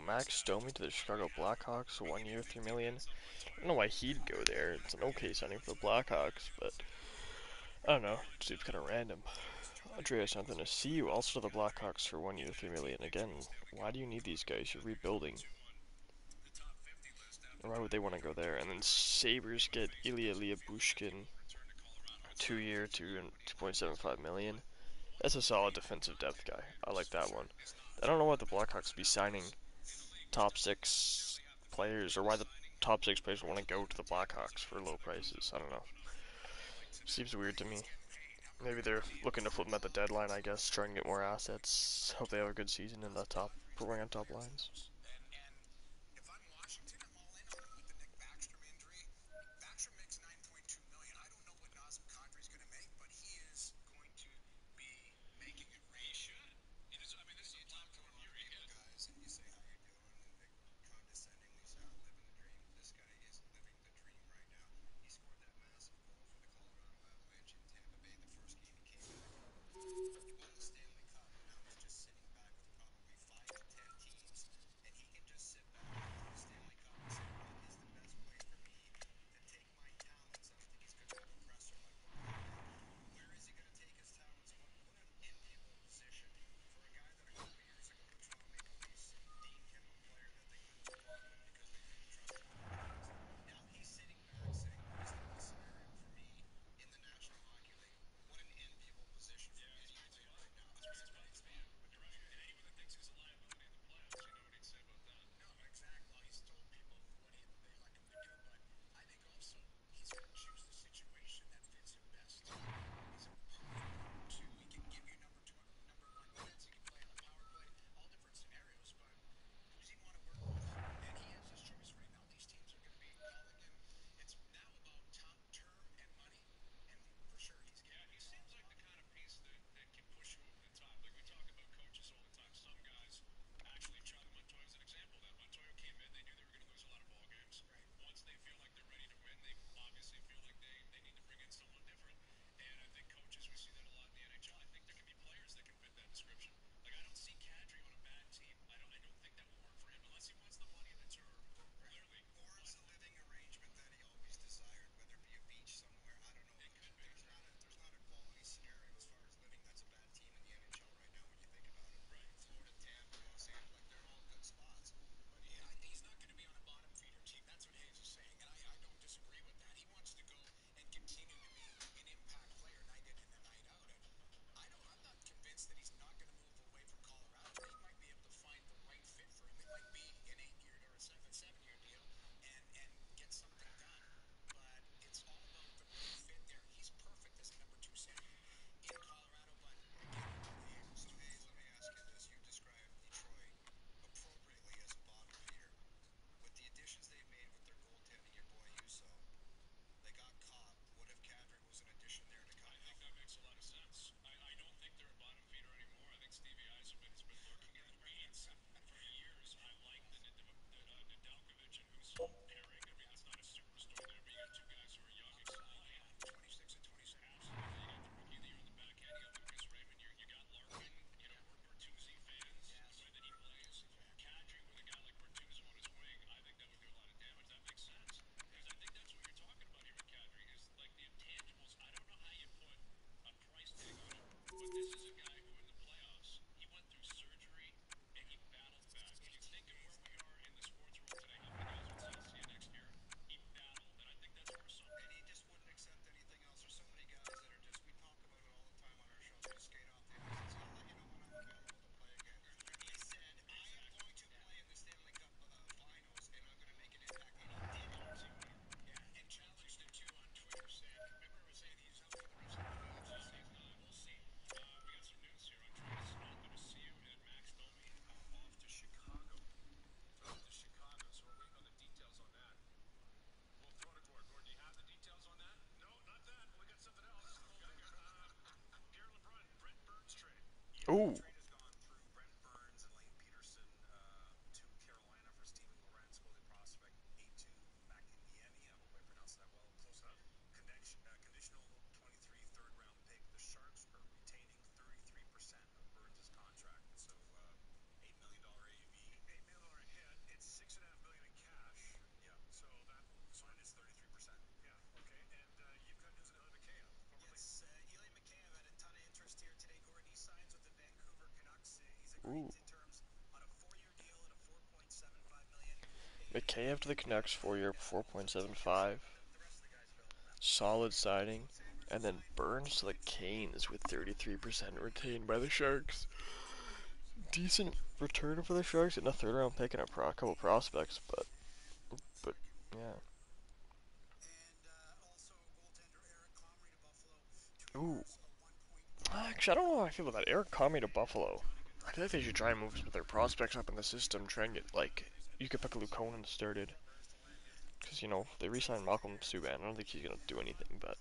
Max Domi to the Chicago Blackhawks, one year, three million. I don't know why he'd go there. It's an okay signing for the Blackhawks, but I don't know. It seems kind of random. Andreas Anthony also to the Blackhawks for one year, three million. Again, why do you need these guys? You're rebuilding. Why would they want to go there? And then Sabres get Ilya Liabushkin, two year, two and two point seven five million. That's a solid defensive depth guy. I like that one. I don't know why the Blackhawks be signing top six players, or why the top six players want to go to the Blackhawks for low prices. I don't know. Seems weird to me. Maybe they're looking to flip them at the deadline, I guess, try and get more assets. Hope they have a good season in the top, performing on top lines. If I'm Washington, I'm all in on him with the Nick Backstrom injury. Backstrom makes nine point two million dollars. I don't know what Nazem Kadri's going to make, but he is going to be making it right. He should. It is, I mean, this is a platform year he had. Guys, and you say how you doing, and they condescendingly say, "I'm living the dream." This guy is living the dream right now. He scored that massive goal for the Colorado Avalanche in Tampa Bay the first game he came back. He won the Stanley Cup, and now he's just sitting back with probably five to ten teams, and McKay after the Canucks four year four point seven five. Solid signing. And then Burns to the Canes with thirty-three percent retained by the Sharks. Decent return for the Sharks and a third round pick and a pro- couple prospects, but but yeah. Ooh, actually, I don't know how I feel about that. Eric Comrie to Buffalo. I feel like they should try and move some of their prospects up in the system, try and get like you could pick Luke Conan started, because you know they re-signed Malcolm Subban. I don't think he's gonna do anything, but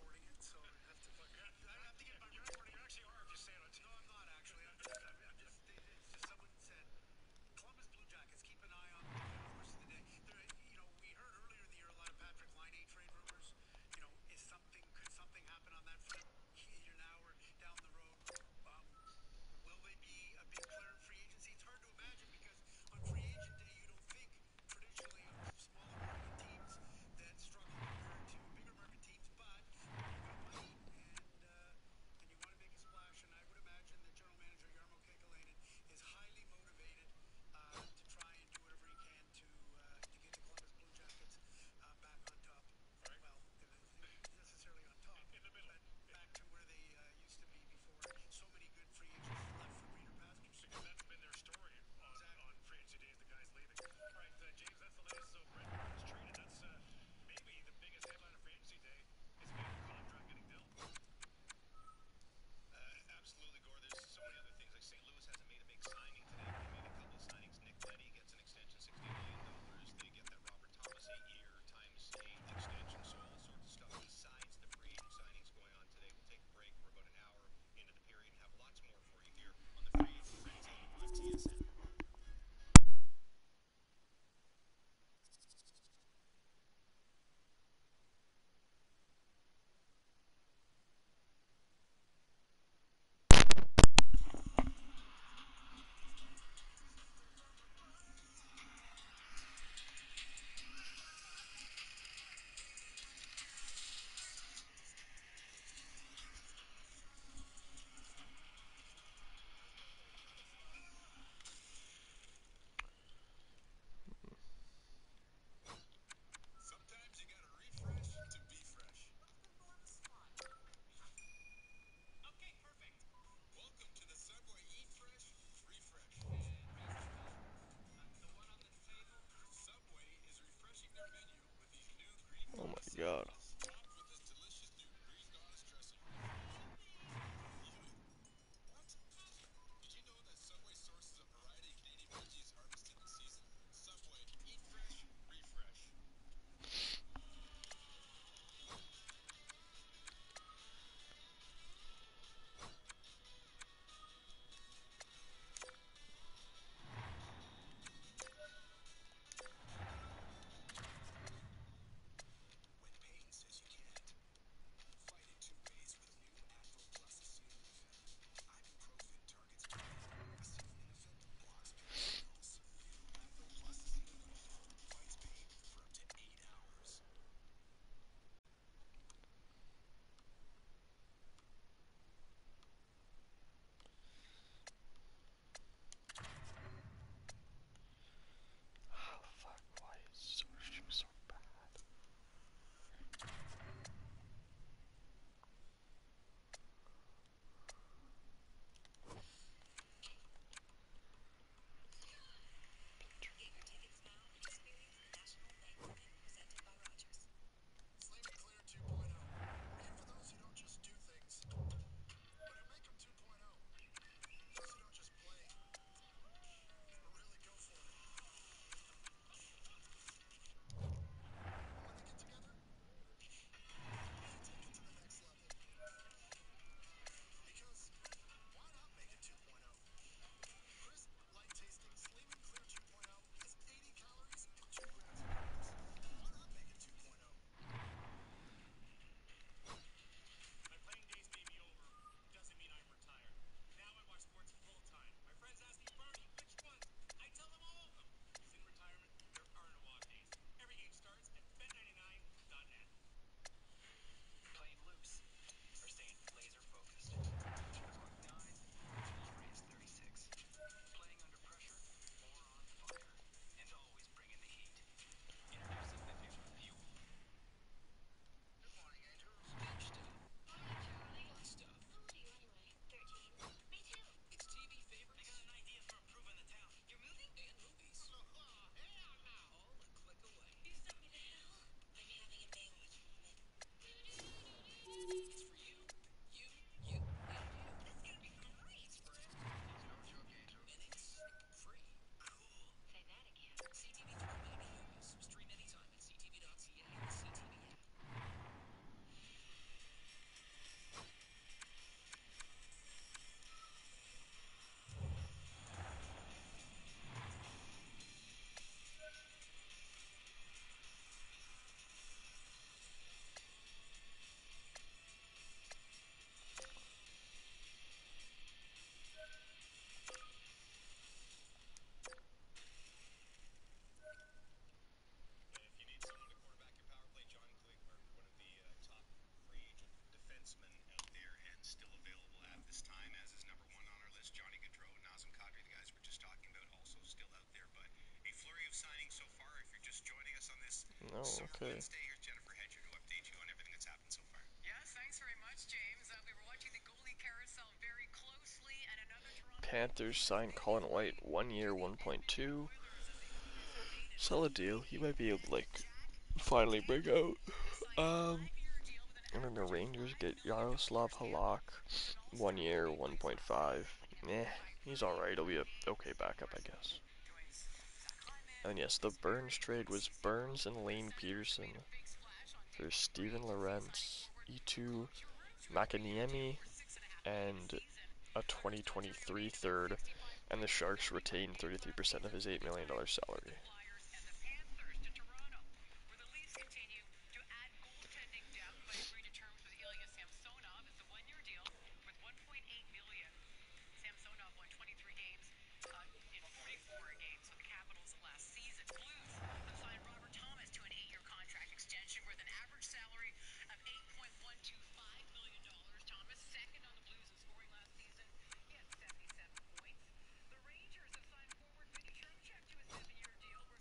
Oh, So okay. Wednesday, here's Jennifer Hedger to update you on everything that's happened so far. Yes, thanks very much, James. Uh, we were watching the goalie carousel very closely, and another Toronto Panthers signed Colin White, one year, one point two. Oilers as he has made his Sell a debut deal. He in might be able to Winnipeg. like Jack finally break out. Campbell signed a Um, five-year deal with an and then the average of Rangers five get million Yaroslav dollars. Halak, Campbell was an one all-star year, goalie points last season one point five. and kept Eh, them by he's three alright. He'll be per a game. okay backup, I Carson guess. joins Zach Hyman, And yes, the Lucas Burns Barron, trade Nick was Suzuki. Burns and The Lane Senators have made Peterson a big splash on for David Steven Free signing Lorentz, forward E two, Claude Giroux to a three-year deal McAniemi, for six and a half million a and season. a Oilers contract twenty twenty-three remains about third, sixty-five and the point two Sharks million per retained game thirty-three last percent of season. his eight The million dollars time for salary. the Flyers and the Panthers to Toronto, where the Leafs continue to add goaltending depth by agreeing to terms with Ilya Samsonov. It's a one-year deal worth one point eight million dollars. Samsonov won twenty-three games uh, in forty-four games with the Capitals last season. Blues have signed Robert Thomas to an eight-year contract extension worth an average salary of eight point one two five million dollars. Thomas second on the Blues in scoring last season. He had seventy-seven points. The Rangers have signed forward Vinny Trocheck to a seven-year deal worth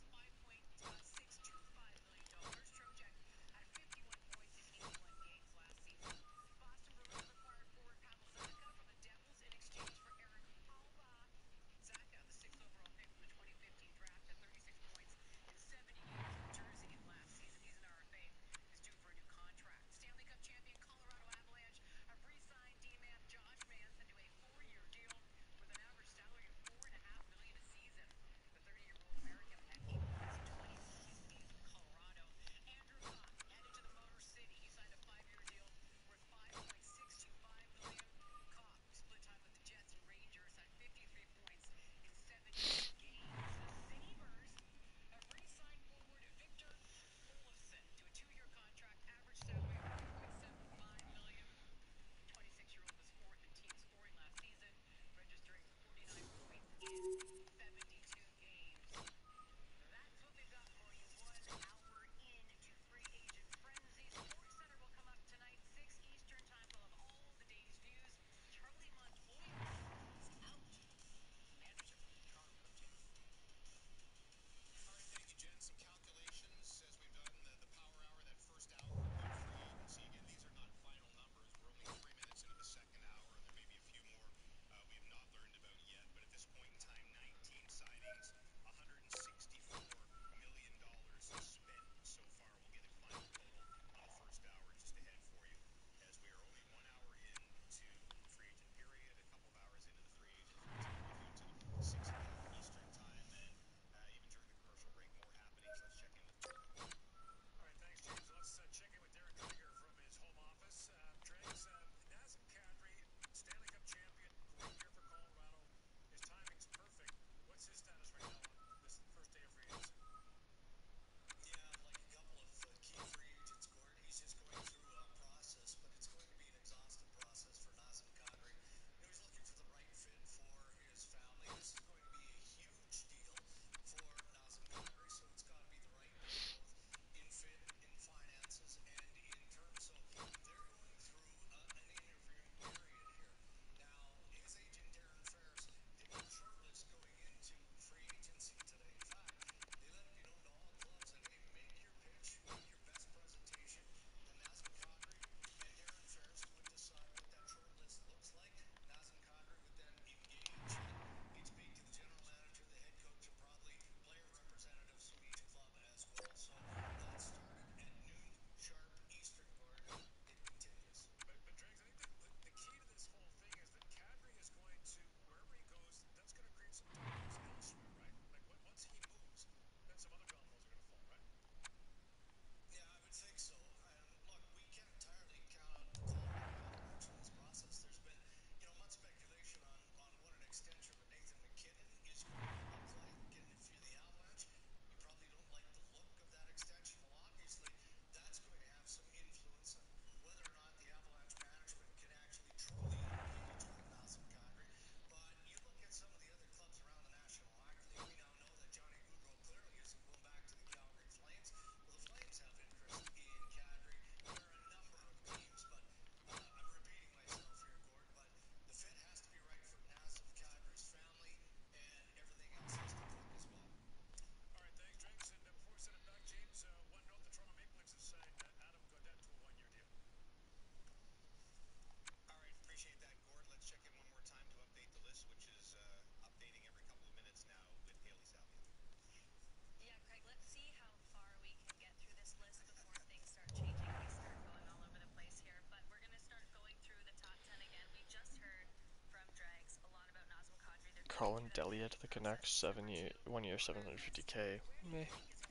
Dylan Delia to the Canucks, seven year, one year, seven hundred fifty k. Meh.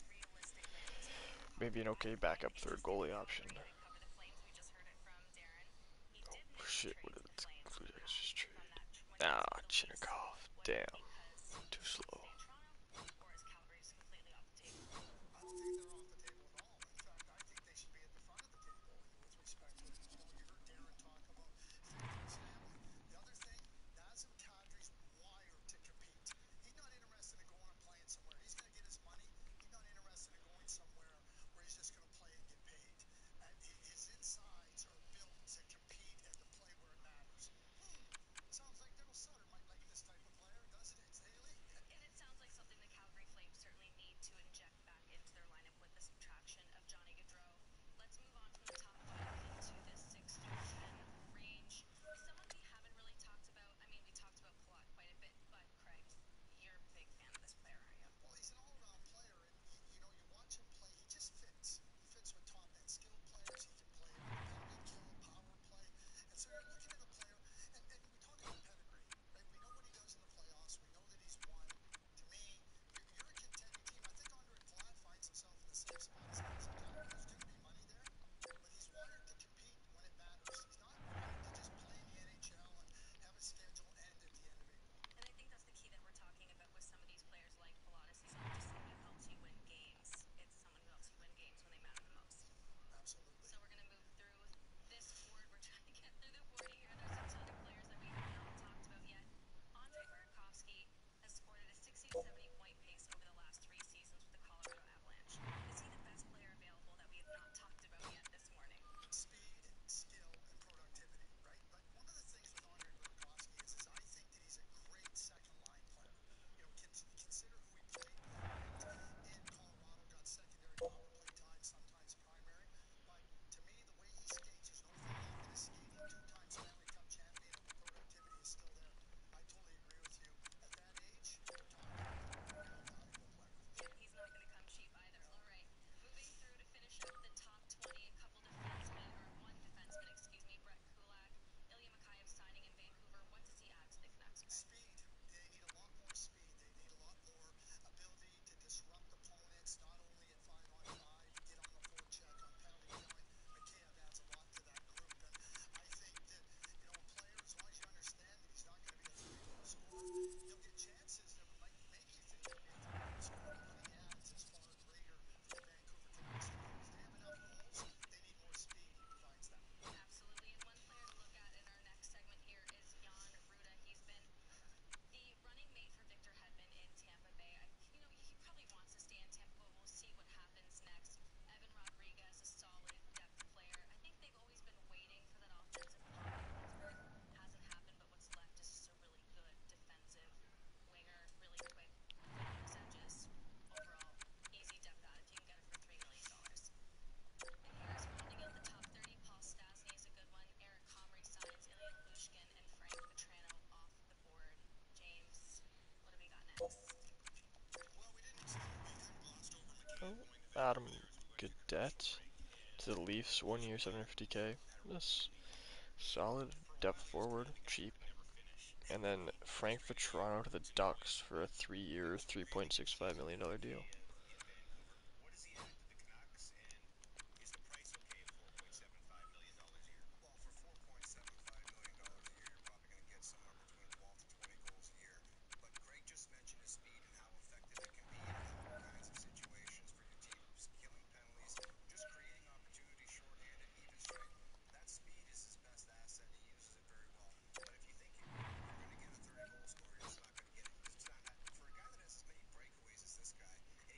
Maybe an okay backup third goalie option. Oh shit! What did the Blue Jays just trade? Ah, Chinnikov. Damn, too slow. I don't think they're off the table at all. In fact, I think they should be at the front of the table with respect to it. You know, you heard Darren talk about fit for his family. The other thing, Nazem Kadri's wired to compete. He's not interested in going and playing somewhere. He's going to get his money. He's not interested in going somewhere where he's just going to play and get paid. Uh, his insides are built to compete and to play where it matters. Hmm. Sounds like Daryl Sutter might like this type of player, doesn't it, Haley? Well, he's an all-around player, and you, you know, you watch him play. He just fits. He fits with top-end skilled players. He can play on the penalty kill, power play, and so you're looking at a player. And, and we talk about pedigree, right? We know what he does in the playoffs. We know that he's won. To me, you're, you're a contending team. I think Andre Palat finds himself in the same spot as Nazem Kadri. There's going to be money there, but he's wired to compete when it matters. He's not wired to just play in the N H L and have his schedule end at the end of April. Absolutely. Speed, skill, and productivity, right? But one of the things with Andre Burakovsky is, is I think that he's a great second line player. You know, con- consider who he played behind in Colorado, got secondary power play time, sometimes primary. But to me, the way he skates, there's no fall off in his skating. Two-time Stanley Cup champion, and the productivity is still there. I totally agree with you. At that age, you're talking about a really valuable player. No. Speed. They need a lot more speed. They need a lot more ability to disrupt opponents, not only at five on five, get on the forecheck, on penalty killing. Mikheyev adds a lot to that group. And I think that, you know, a player, as long as you understand that he's not going to be a thirty goal scorer, he'll get chances that might make you think he'll be a thirty goal scorer. But what he adds is far greater for the Vancouver Canucks than goals. They have enough goals. They need more speed. He provides that. Well, we didn't ex- we kind of glossed over Oh, McKinnon going to Adam Vancouver for the Gaudette and to the uh, Leafs, one year, seven hundred fifty k. That's solid for a depth while he was forward, playing against him cheap. but would never finish. And then Uh, Frank three year, Vatrano to the two Ducks dollars. for a three-year, Thanks for creating the three point six five million dollar deal. T K in, in Vancouver. What does he add to the Canucks, and is the price okay at four point seven five million dollars a year? Well, for four point seven five million dollars a year, you're probably going to get somewhere between twelve to twenty goals a year. But Craig just mentioned his speed and how effective it can be in all kinds of situations for your team, just killing penalties, just creating opportunities, shorthanded, even strength. That speed is his best asset, and he uses it very well. But if you think you, you're going to get a thirty goal scorer, you're just not going to get it. It's not, for a guy that has as many breakaways as this guy, and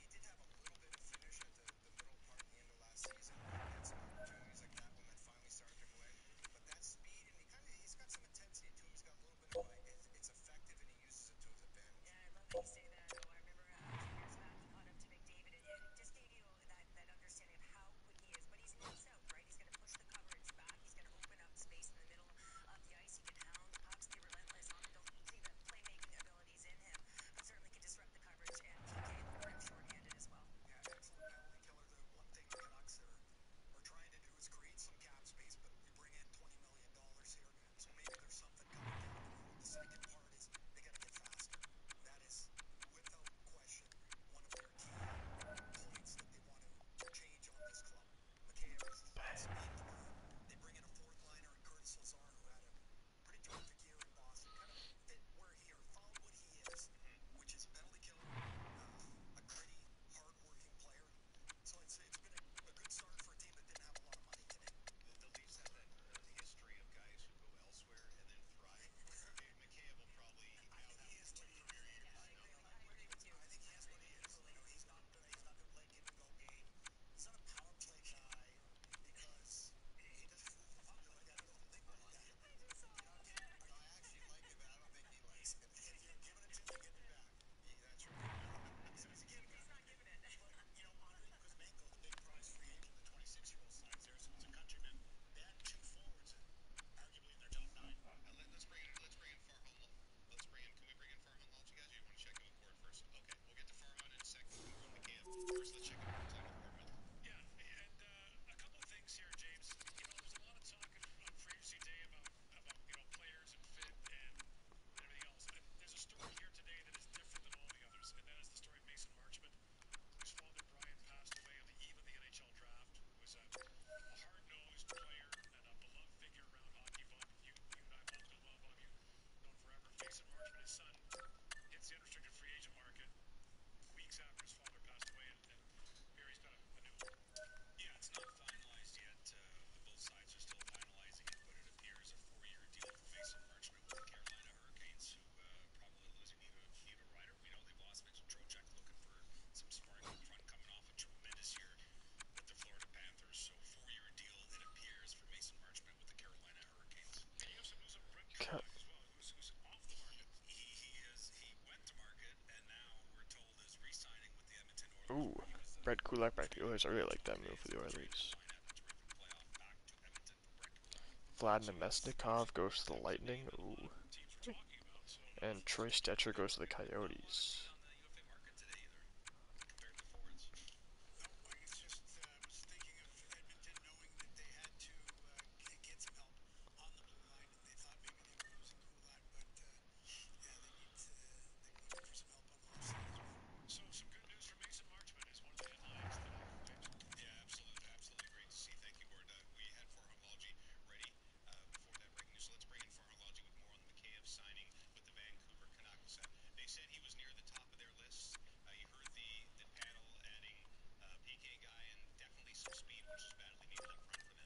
Fred Kulak back to the Oilers. I really like that move for the Oilers. Vlad Nemesnikov goes to the Lightning. Ooh. And Troy Stetcher goes to the Coyotes. No, I was just uh, was thinking of Edmonton knowing that they had to uh, get some help on the blue line, and they thought maybe they were losing Kulak, but uh, yeah, they need to, they're looking for some help on the left side as well. So some good news for Mason Marchment is one of the headlines today, right? Yeah, absolutely, absolutely great to see. Thank you, Gord. Uh, we had Farhangology ready uh, before that breaking news. So let's bring in Farhangology with more on the Mikheyev signing with the Vancouver Canucks. Uh, they said he was near the top of their list. Uh, you heard the the panel adding uh, P K guy and definitely some speed, which is badly needed up front for them.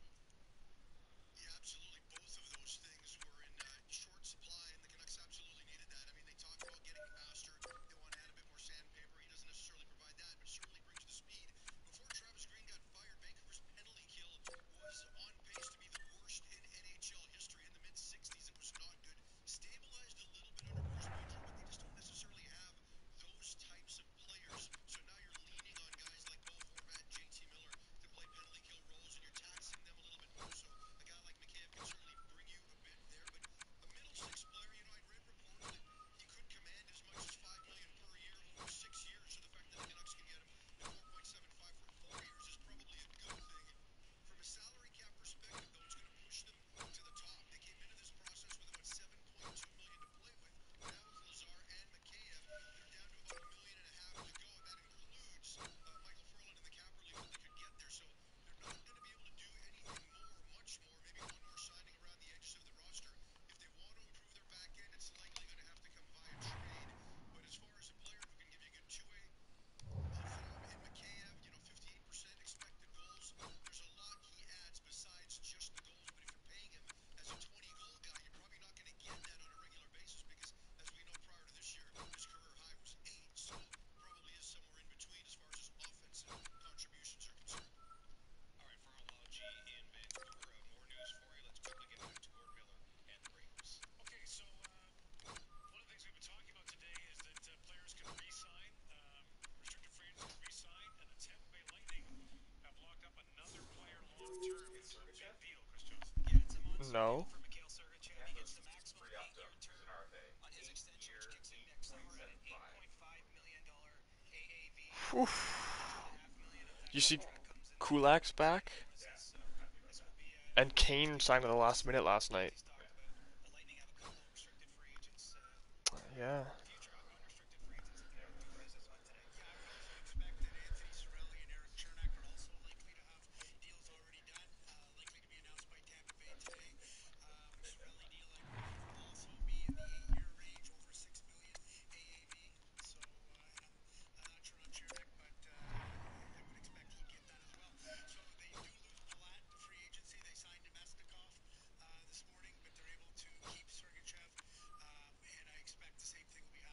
Yeah, absolutely. Both of those things were in uh, short supply, and the Canucks absolutely needed that. I mean, they talked about getting faster. They want to add a bit more sandpaper. He doesn't necessarily provide that, but certainly brings the speed. Before Travis Green got fired, Vancouver's penalty kill was on pace to be the worst in N H L history in the mid sixties. It was not good. Stabilized a little bit under Bruce Boudreau, but they just don't necessarily have those types of players. So now you're leaning on guys like Bo Horvat and J T Miller to play penalty kill roles, and you're taxing them a little bit more. So a guy like Mikheyev can certainly bring you a bit there. But a middle six player, you know, I'd read reports that he could command as much as five million dollars per year over six years. So the fact that the Canucks can get him at four point seven five for four years is probably a good thing. From a salary cap perspective, though, it's going to push them to the top. They came into this process with about seven point two million dollars to play with. Now with Lazar and Mikheyev, they're down to about a million and a half to go, and that includes uh, Michael Furlan and the cap relief that they could get there. So they're not going to be able to do anything more, much more, maybe one more signing around the edges of the roster. If they want to improve their back end, it's likely going to have to come via trade. But as far as a player who can give you a good two-way uh, form in Mikheyev, you know, fifty-eight percent expected goals. There's a lot he adds besides just the goals. But if you're paying him as a twenty-goal guy, you're probably not going to get that on a regular basis because, as we know, prior to this year, his career high was eight. So probably is somewhere in between as far as his offensive contributions are concerned. All right, Farhangology in Vancouver. Uh, more news for you. Let's quickly get back to Gord Miller and the Breakers. Okay, so uh, one of the things we've been talking about today is that uh, players can re-sign, um, restricted free agents can re-sign, and the Tampa Bay Lightning have locked up another player long-term. This is a big deal, Chris Johnson. Yeah, it's a monster deal No. for Mikhail Sergachev. He gets the maximum eight-year term on his extension, which kicks in next summer at an eight point five million dollars A A V. Oof. Two and a half million of that You see comes in the Kulak's signing back? bonuses. So this will be a, And a big Kane deal signed at for the the last minute Lightning, last as night. he's talked about. The Lightning have a couple of restricted free agents uh, Yeah. in the future, unrestricted free agents that they're looking for, as is today. Yeah, I would also expect that Anthony Cirelli and Eric Chernak are also likely to have deals already done, uh, likely to be announced by Tampa Bay today. Um, Cirelli deal, I believe, will also be in the eight-year range, over six million A A V. So, uh, and I'm, I'm not sure on Chernak, but uh, I would expect he'd get that as well. So they do lose Palat to free agency. They signed Nemesnikov uh, this morning, but they're able to keep Sergachev. Um, and I expect the same thing will be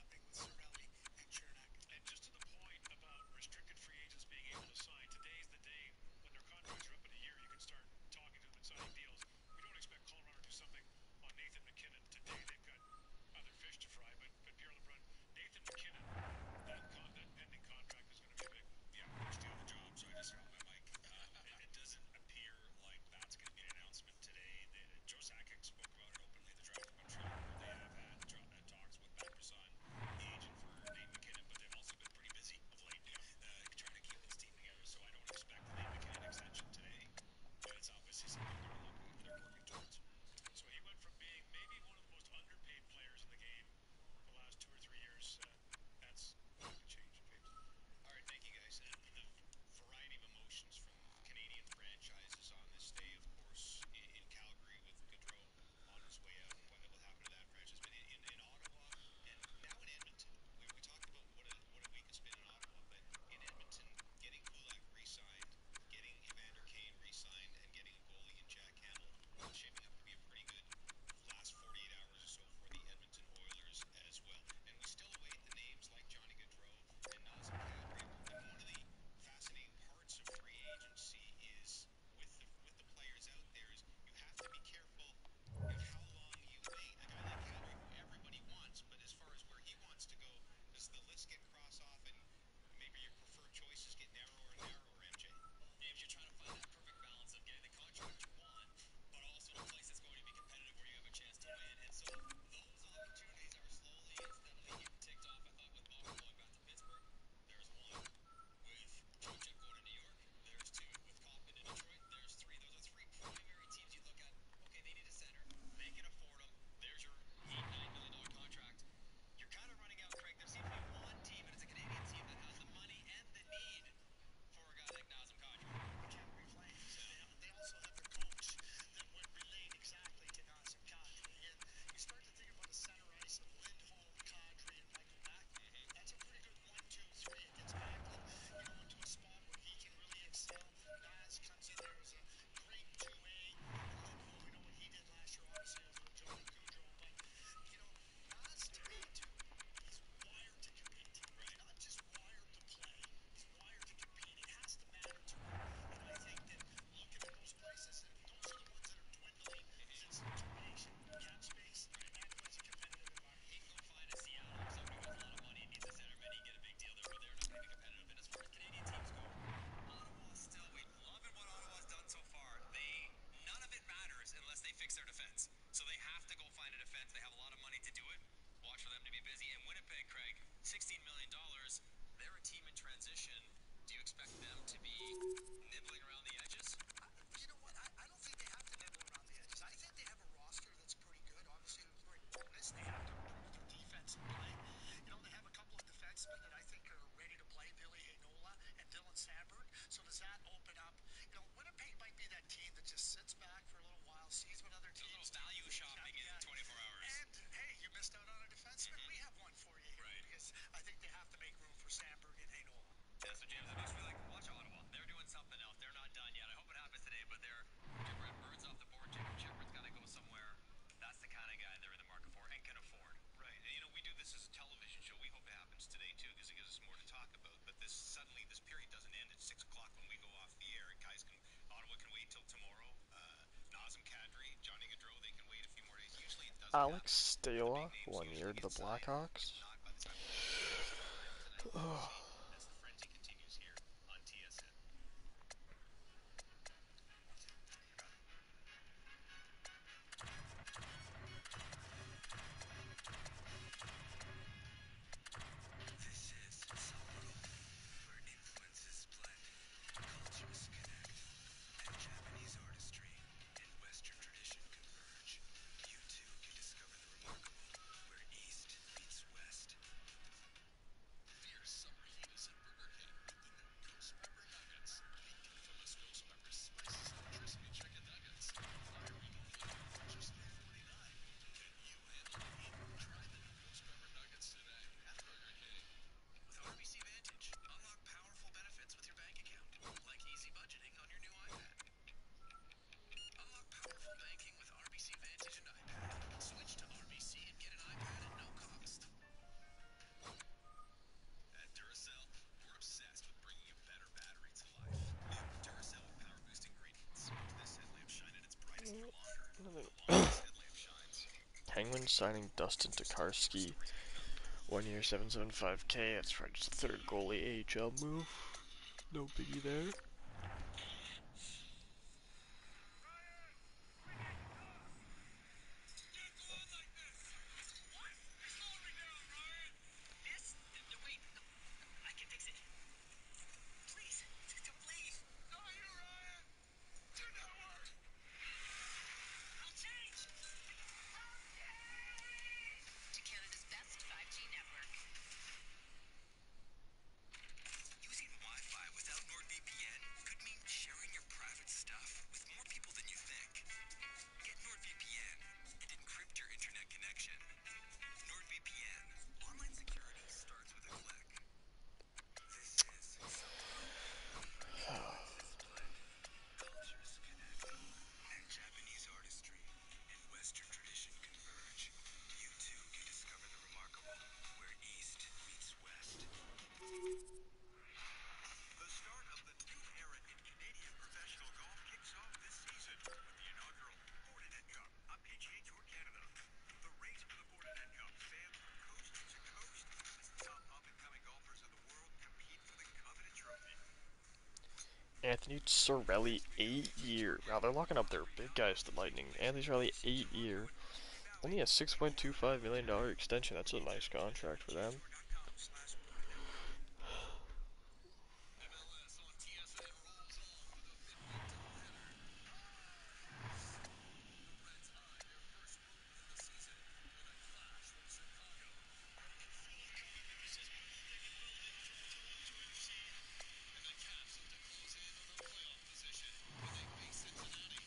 Nazem Kadri, Johnny Gaudreau, they can wait a few more days. Usually it doesn't Alex happen. The big Stalock, names one year usually to get the signed. If Blackhawks. not, by the time the weekend rolls around tonight, we'll see as the frenzy continues here on T S N. This is Sapporo, where influences blend, cultures connect, and Japanese artistry and Western tradition converge. You too can discover the remarkable, where East meets West. Fierce summer heat is at Burger King with the new Ghost Pepper Nuggets. The infamous Ghost Pepper spices up crispy chicken nuggets. Fiery new flavor for just three forty-nine. Can you handle the heat? Try the new Ghost Pepper Nuggets today at Burger King. With R B C Vantage, unlock powerful benefits with your bank account, like easy budgeting on your new iPad. Unlock powerful banking with R B C Vantage and iPad. Switch to R B C and get an iPad at no cost. At Duracell, we're obsessed with bringing a better battery to life. New Duracell with power boost ingredients. Watch this headlamp shine at its brightest for longer. The longer this headlamp shines, Penguins signing Dustin Tokarski, one year, seven seventy-five K. That's probably just a third goalie A H L move. No biggie there. This? No, wait, no. I can fix it. Please, don't leave. No, you, Ryan. Do not work. I'll change. To Canada's best five G network. Using Wi-Fi without NordVPN could mean sharing your private stuff with more people than you think. Get NordVPN and encrypt your internet connection. NordVPN. Online security starts with a click. This is Sapporo, where influences blend, cultures connect, and Japanese artistry and Western tradition converge. You too can discover the remarkable, where East meets West. The start of the new era in Canadian professional golf kicks off this season with the inaugural Fortinet Cup on P G A Tour Canada. The race for the Fortinet Cup spans from coast to coast as the top up-and-coming golfers of the world compete for the coveted trophy. Anthony Sorelli, eight year. Wow, they're locking up their big guys, the Lightning. Anthony Sorelli, eight year. Only a six point two five million dollar extension. That's a nice contract for them. M L S on T S N rolls on with a midweek doubleheader. The Reds eye their first move of the season with a clash from Chicago. And the Caps look to close in on the playoff position when they face Cincinnati.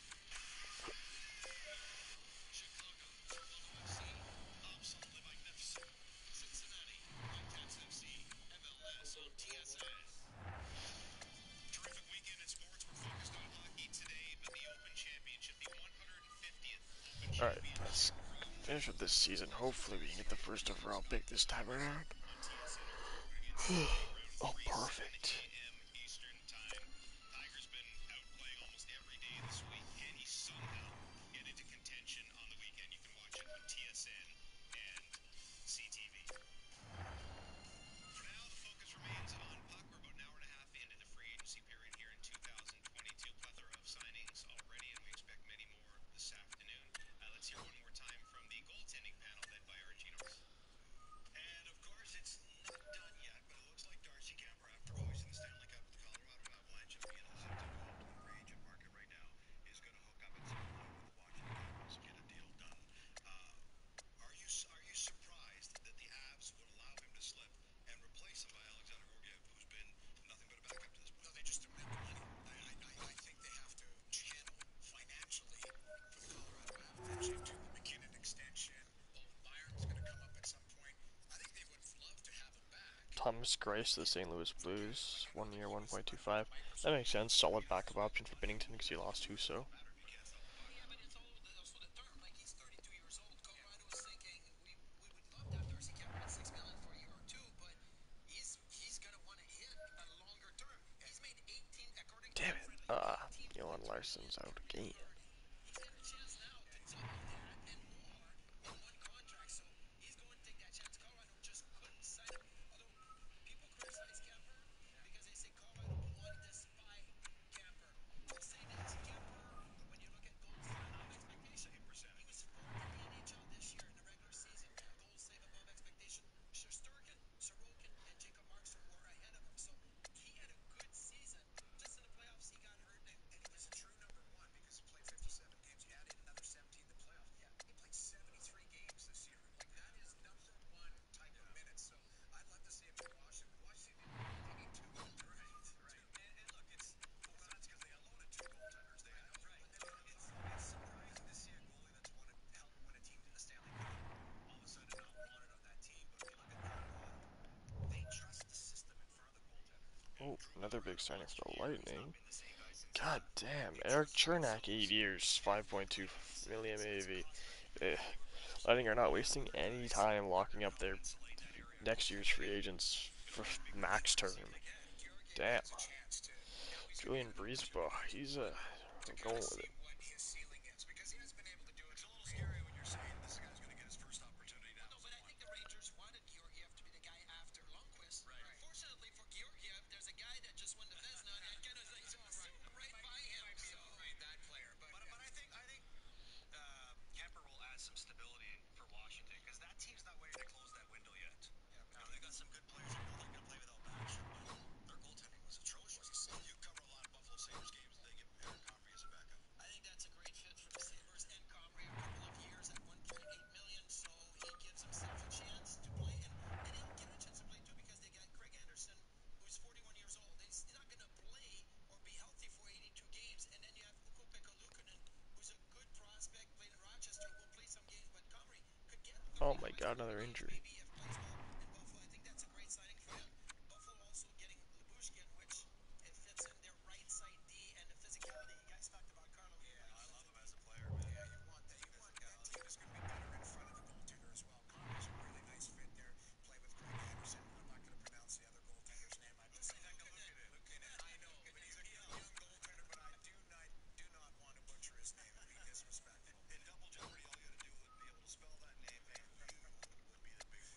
Chicago, Toronto F C, absolutely magnificent. Cincinnati, Whitecaps F C, M L S on T S N. Terrific weekend in sports. We're focused on hockey today, but the Open Championship, the one hundred fiftieth Open Alright, Championship, let's proved to finish be with this the season. most Hopefully we can get the exciting first sports overall pick event this time ever. around. On T S N tomorrow, we're going to get Sunday around Oh, three, seven perfect. a.m. Eastern time. Tiger's been out playing almost every day this week. Can he somehow get into contention on the weekend? You can watch it on T S N and C T V. For now, the focus remains on puck. We're about an hour and a half into the free agency period here in two thousand twenty-two. Plethora of signings already, and we expect many more this afternoon. Uh, let's hear one more time from the goaltending panel led by Archie North. And of course, it's not done yet, but it looks like Darcy Kemper, after hoisting the Stanley Cup with the Colorado Avalanche at the beginning of September, home to the free agent market right now, is going to hook up at some point with the Washington Capitals and get a deal done. Uh, are you are you surprised that the Avs would allow him to slip and replace him by Alexander Gorgiev, who's been nothing but a backup to this point? No, they just don't have the money. I, I, I think they have to channel financially for the Colorado Avalanche into the McKinnon extension. Bowen Byron's going to come up at some point. I think they would love to have him back. Thomas Grice to the Saint Louis Blues, one year, one point two five. That makes sense. Solid backup option for Binnington because he lost Huso. Oh yeah, but it's all also the term. Like he's thirty-two years old. Colorado is thinking we we would love to have Darcy Kemper at six million for a year or two, but he's he's gonna want to hit a longer term. He's made eighteen, according to Damn the it. friendly, Ah, uh, eighteen point Johan three million Larsson's out through twenty again. thirty. He's in Another big signing for the Lightning. God damn, Eric Chernak, eight years, five point two million maybe. Eh, Lightning are not wasting any time locking up their next year's free agents for max term. Damn. Julian Breezeball, he's uh, going with it. No, but I think the Rangers wanted Georgiev to be the guy after Lundqvist. Right. Unfortunately for Georgiev, there's a guy that just won the Vezina and kind of like zoomed right by him. So that player, but but, but I think I think uh, Kemper will add some stability for Washington because that team's not ready to close that window yet. Yeah, you know, they got some good players that know they're going to play without Backstrom, but their goaltending was atrocious. You cover a lot of Buffalo Sabres games, and they get Eric Comrie as a backup. I think that's a great fit for the Sabres and Comrie. A couple of years at one point eight million, so he gives himself a chance to play, and and he'll get a chance to play too because they got Craig Anderson, who's forty-one years old. He's not going to play or be healthy for eighty-two games, and then you have Ukko-Pekka Luukkonen, who's a good prospect, played in Rochester, will play some games, but Comrie could get a Oh couple my of god, games another injury. maybe if plays well in Buffalo. I think that's a great signing for them. Buffalo also getting Lyubushkin, which it fits in their right side D and the physicality. You guys talked about Carlo. Yeah, I love him as a player, man. Yeah, you want that. You want that team is going to be better in front of the goaltender as well. Comrie's a really nice fit there. Play with Craig Anderson. I'm not going to pronounce the other goaltender's name. I just say Luukkonen. Luukkonen. I know, but he's a young goaltender, but I do not do not want to butcher his name and be disrespectful. In double jeopardy, all you got to do would be able to spell that name, and you would be the big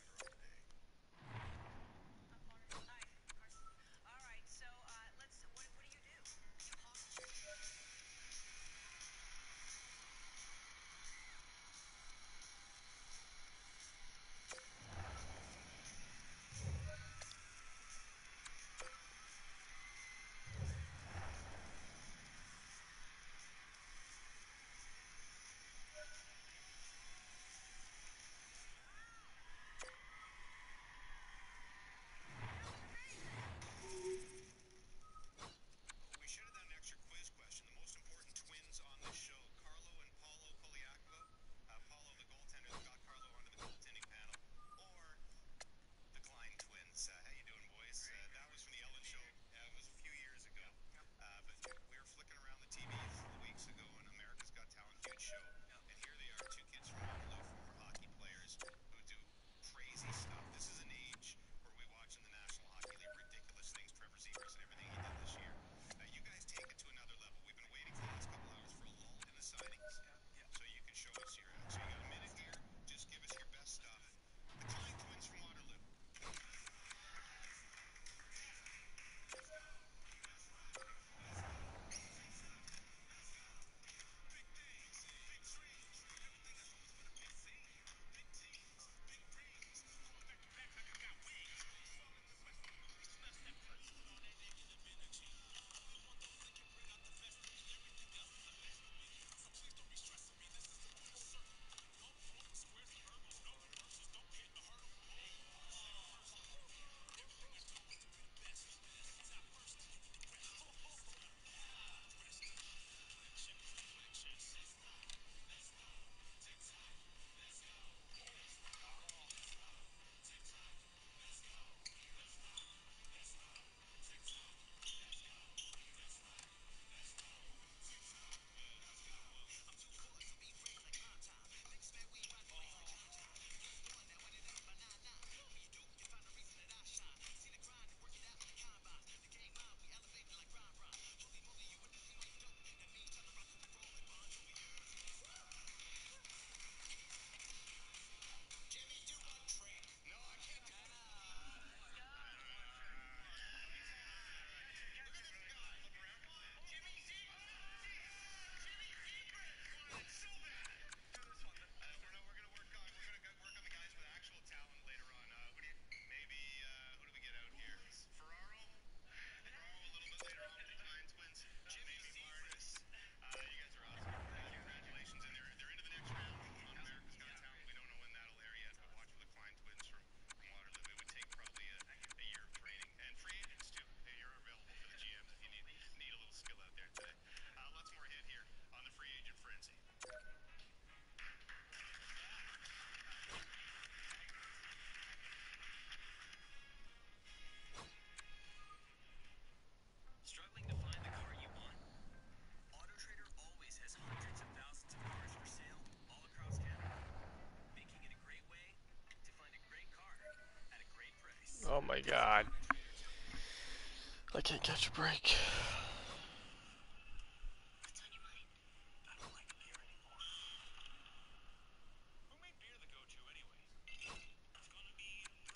God. I can't catch a break. What's on your mind? I don't like beer anymore. Who made beer the go-to anyway? It's gonna be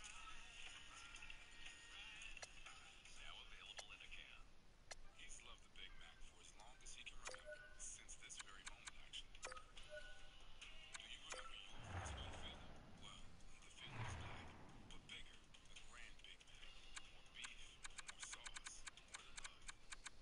now available in a can. He's loved the Big Mac for as long as he can remember. Since this very moment, actually. Do you remember your first meal feeling? Well, the feeling is back, but bigger. A grand Big Mac. More beef, more sauce, more love.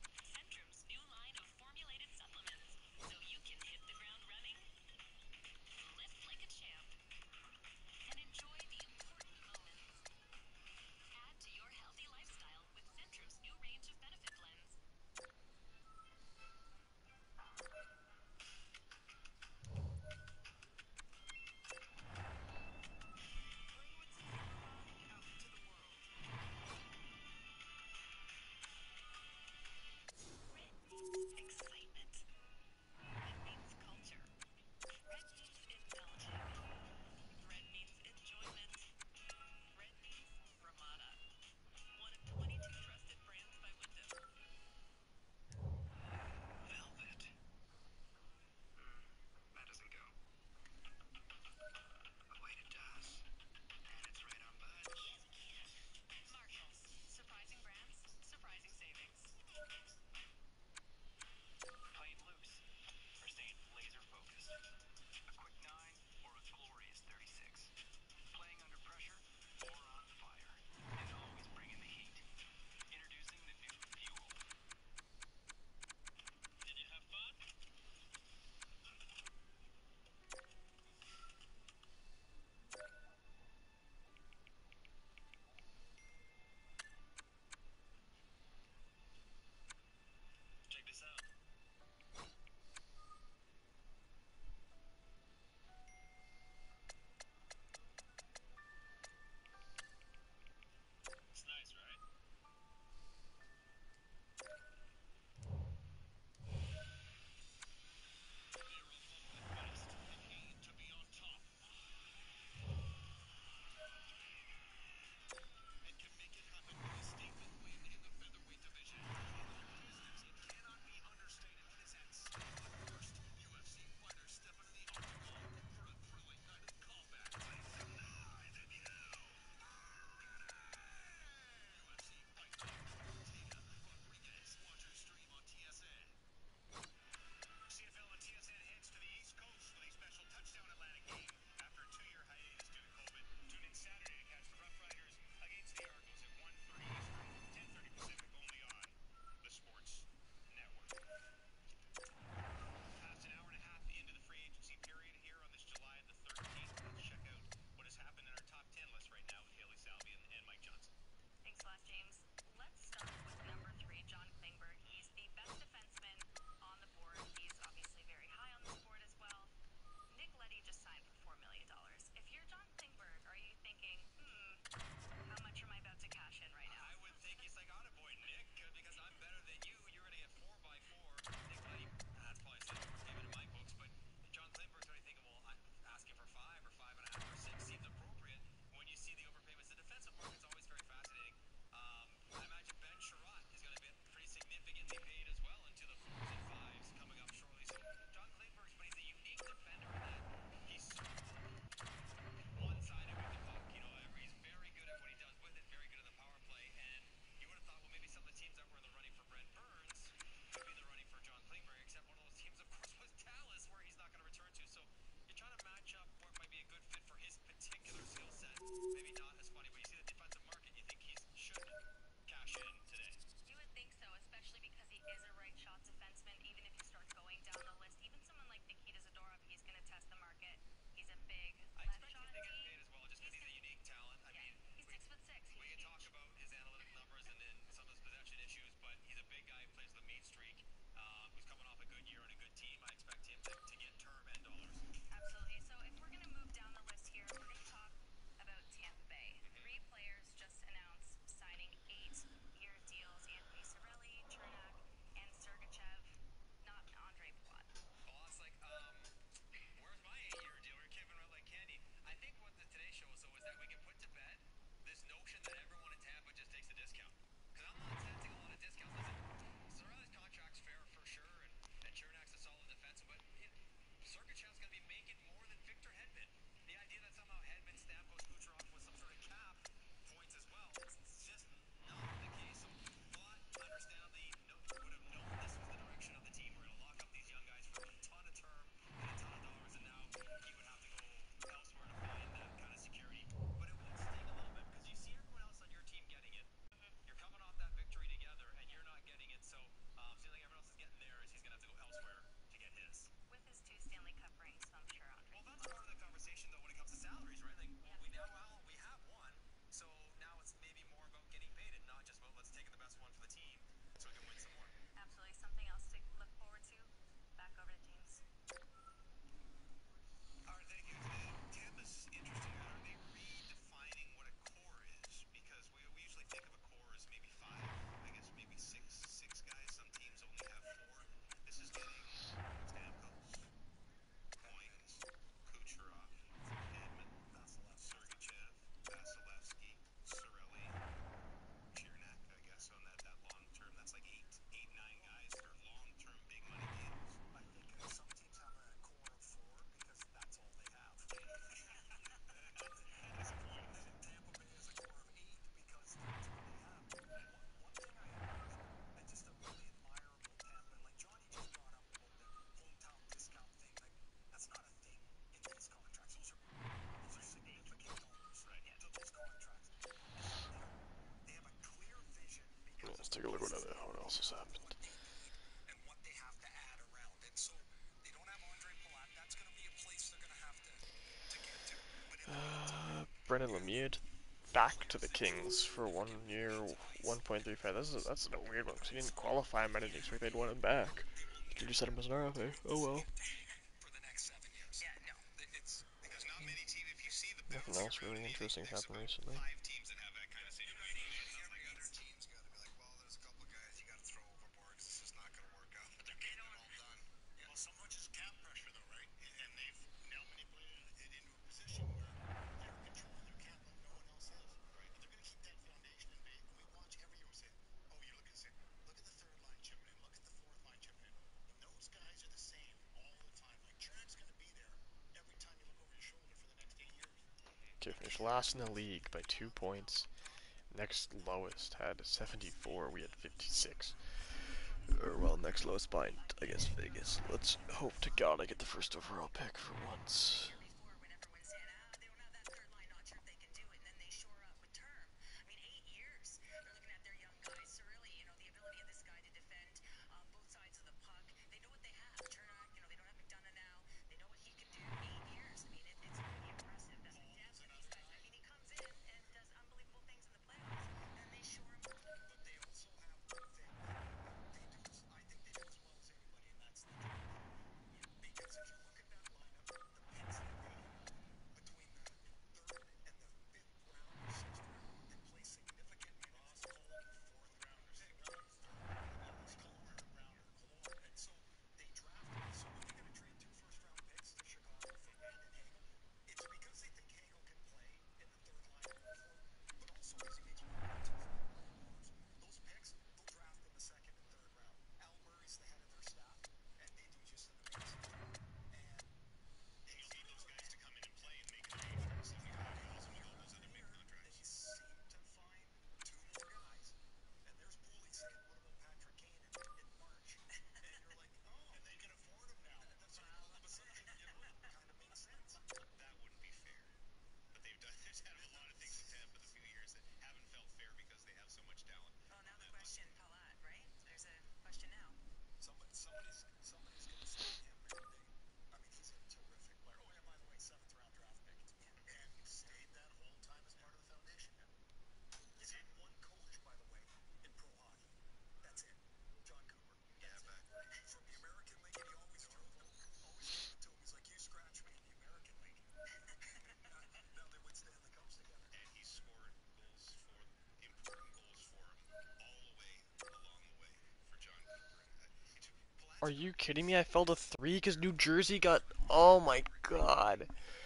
else has happened? what they need and what they have to add around. And so they don't have Andre Palat. That's going to be a place they're going to have to to get to. But in the meantime, Uh, Brendan you know, Lemieux these back to the young guys are Kings for one looking for year, gains of ice one point three five. That's a, because that's a weird one because he didn't outside of qualify him. I the didn't expect they'd N H L, want him back. they will You need just had him as an R F A. Oh well. the tank for the next seven years. Yeah, no, it's because not many teams. If you see the Nothing bouncing else around really in anything, interesting there's happened about recently. five teams that have that kind of situation. Every other team's got to be like, well, there's a couple of guys you got to throw overboard because this is not going to work out. But they're getting it all done. Yeah. Well, so much is cap pressure, though, right? And they've now manipulated it into a position where they're controlling their cap like no one else is, right? But they're going to keep that foundation in base. And we watch every year. We say, oh, you look at say, look at the third line chipping in, look at the fourth line chipping in. When those guys are the same all the time, like Trent's going to be there every time you look over your shoulder for the next eight years. Okay, But finished they have last in the guys league by that two have the talent points. up top. Next lowest had seventy-four. We had fifty-six. That's Or well, next lowest behind, I guess, Vegas. Let's hope to God I get the first overall pick for once. Year before, when everyone said, ah, they don't have that third line, not sure if they can do it, and then they shore up with term. I mean, eight years. They're looking at their young guys. Surreally, you know, the ability of this guy to defend um, both sides of the puck. They know what they have. Turnock, you know, they don't have McDonough now. They know what he can do. Eight years. I mean, it, it's pretty impressive. That the depth of these guys. I mean, he comes in and does unbelievable things in the playoffs, and they shore him up. but they also have one thing that they do as I think they do as well as anybody, and that's the draft. Because if you look at that lineup, the picks they got between the third and the fifth round or sixth round, they play significant minutes. Ross Colton, fourth rounder, Sigurd, third rounder, Ellis Colmer, rounder, Color, and so they drafted. So when they got to trade two first round picks to Chicago for Brandon Hagel, it's because they think Hagel can play in the third line going forward, but also because he makes one point two five million dollars. Those picks they'll draft in the second and third round. Al Murray's the head of their staff, and they do just an amazing job. And and you'll need those guys to come in and play and make a name for themselves. You got Carlson with all those other big contracts. They seem to find two more guys, and there's Pooley saying, "What about Patrick Kane in, in March?" And you're like, "Oh, and they can afford him now." So all of a sudden, you know, it kind of makes sense. That wouldn't be fair. But they've done. There's had a lot of things in Tampa the few years that haven't felt fair because they have so much talent. Well, now the question, Palat, right? There's a question now. Somebody, somebody's, somebody's going to sign him, and they. I mean, he's a terrific player. Oh yeah, by the way, seventh round draft pick, and stayed that whole time as part of the foundation. He's had one coach, by the way, in pro hockey. That's it, John Cooper. Yeah, but from the American League, and he always drove, always gave it to him. He's like, you scratch me in the American League. Now they win Stanley Cups together. And he scored goals for important goals for him all the way along the way for John Cooper. And uh, Are you kidding me? I fell to three because New Jersey got. Oh my god.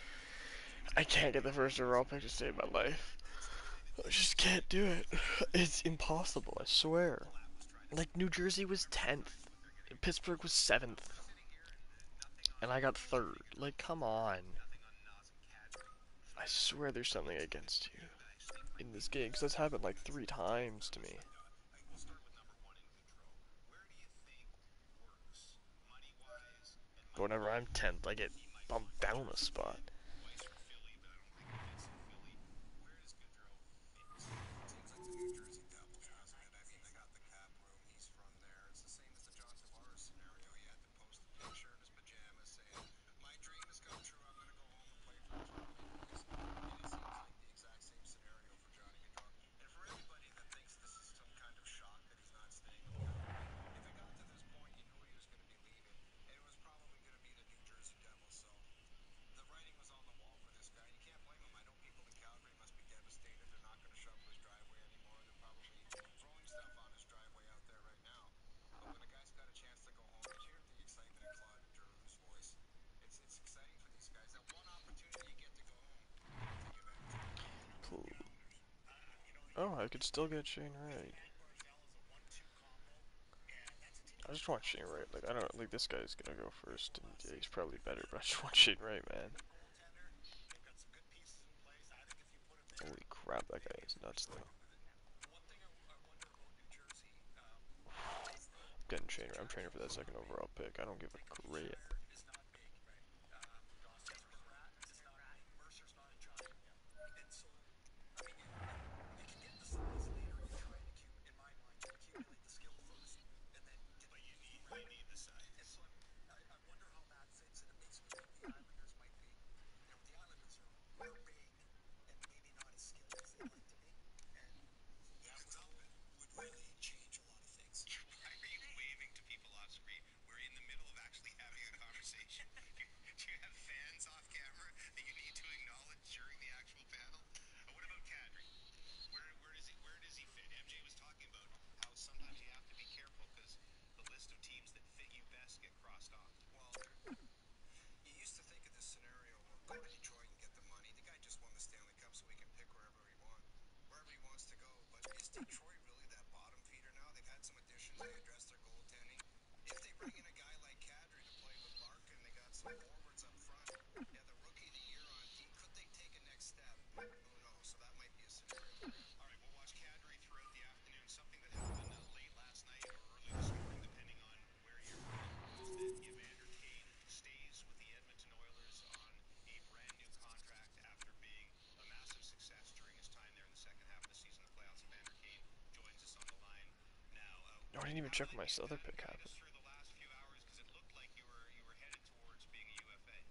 I can't get the first overall pick to save my life. I just can't do it. It's impossible, I swear. Like, New Jersey was tenth. Pittsburgh was seventh. And I got third. Like, come on. I swear there's something against you in this game, because that's happened like three times to me. we'll start with number one in Gaudreau. Where do you think works, money wise and money Whenever I'm management? tenth, I get He might want bumped New down a Jersey spot. twice for Philly, but I don't think it fits in Philly. Where does Gaudreau fit? Seems like the New Jersey Devils, doesn't it? I mean, they got the cap room. He's from there. It's the same as the John Tavares scenario. He had to post a picture in his pajamas saying, "My dream has come true. I'm going to go home and play for the Toronto Maple Leafs." And it seems like the exact same scenario for Johnny Gaudreau. And for everybody that thinks this is some kind of shock that he's not staying with Calgary, if it got to this point, you knew he was going to be leaving, and it was probably going to be the New Jersey Devils. So the writing was on the wall for this guy. You can't blame him. I know people in Calgary must be devastated. They're not going to shovel his driveway anymore. They're probably throwing stuff on his driveway out there right now. But when a guy's got a chance to go home, did you hear the excitement in Claude Giroux's voice? It's it's exciting for these guys. That one opportunity you get to go home, take advantage of it. Cool. Uh, you know, you Oh, I look could at still get Shane because Wright. Matt Barzal is a one two combo, and that's a team I that just can want Shane obviously Wright. use Like, I don't like defensive this guy's players. gonna go They have first, a and lot of yeah, he's safety probably valve. better, but I just want They Shane Wright, have a man. good goaltender. They've got some good pieces in place. I think if you put him there, Holy crap, that they guy can is nuts, really though. do with it. The one thing I, I wonder about New Jersey um, is that I'm getting the Shane Wright. I'm cap training for that space is second not big. overall pick. I don't give a Like great. Leafshire is not big. Right. Um, Pittsburgh Rat is not big. Mercer's not a giant. Yeah. And so, I mean, you, you, you can get the size later. You try and accumulate, in my mind, you accumulate the skill first. I didn't even How check did what my you other kind of pick guide happened. us through the last few hours? Because it looked like you were you were headed towards being a U F A.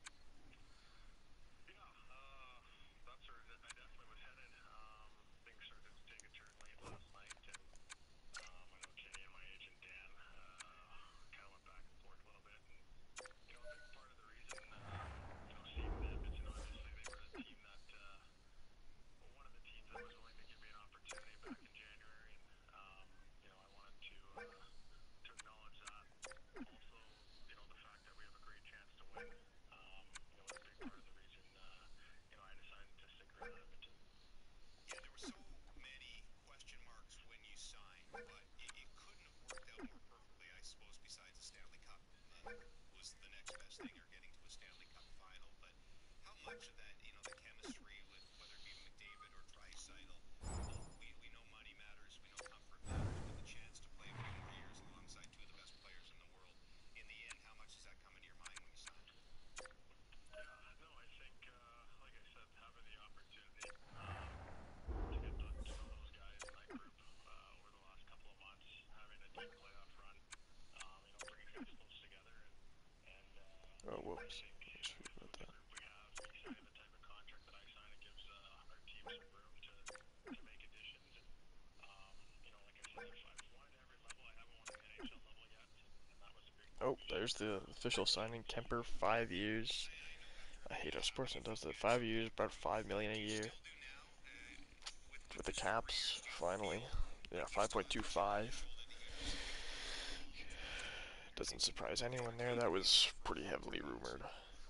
Yeah, uh, that's where I definitely was headed. Um, things started to take a turn late last night, and um, I know Kenny and my agent Dan uh, kind of went back and forth a little bit. And you know, a big part of the reason, um, you know, seeing the Edmonton, obviously they were the team that, uh, well, one of the teams that was willing to give me an opportunity back in January, and um, you know, I wanted to uh, to acknowledge that. Also, you know, the fact that we have a great chance to win, um, you know, was a big part of the reason, uh, you know, I decided to stick around Edmonton. Yeah, there were so many question marks when you signed, but it, it couldn't have worked out more perfectly, I suppose, besides the Stanley Cup uh, was the next best thing, or getting to a Stanley Cup final. But how much of that, you know, the chemistry with whether it be McDavid or Draisaitl, look, we, we know money matters, we know comfort matters, but the chance to play a few more years alongside two of the best players in the world, in the end, how much does that come into your mind when you signed? Yeah, no, I think, uh, like I said, having the opportunity um, to get to, to know those guys in that group uh, over the last couple of months, having a deep playoff run, um, you know, brings guys close together, and and uh, Oh, you know, I whoops. think I just with, forgot about with the that. group we have, me signing the type of contract that I sign, it gives uh, our team some room to to make additions, and um, you know, like I said, I've, I've won at every level. I haven't won at the N H L level yet, and, and that was a big Oh, motivation there's for the uh, official for signing. me to Kemper, to make five that move. years. I, I know after I hate the how Caps, Sportsnet you, does that. you had Five some years, about growing five million pains, a and you year still do now. Uh, with with with the this four caps. years, do you Finally, feel yeah, like you five still point have two a chip on your five. shoulder that you just got to get over? Doesn't surprise anyone there. That was pretty heavily rumored.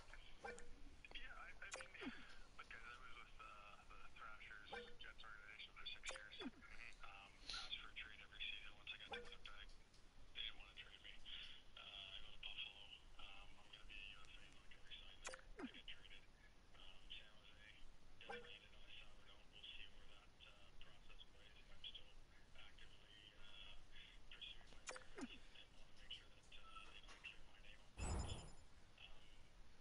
Yeah, I, I mean, look, guys, I was with uh, the Thrashers Jets organization for six years. Mm-hmm. Um, asked for a trade every season. Once I got to Winnipeg, they didn't want to trade me. Uh, I go to Buffalo. Um, I'm going to be a U F A. I'm not going to resign there. I get traded. Um, San Jose definitely ended on a sour note. We'll see where that uh, process plays, and I'm still actively uh, pursuing my Americas and, and want to make sure that uh, you know I clear my name on that. So. Um,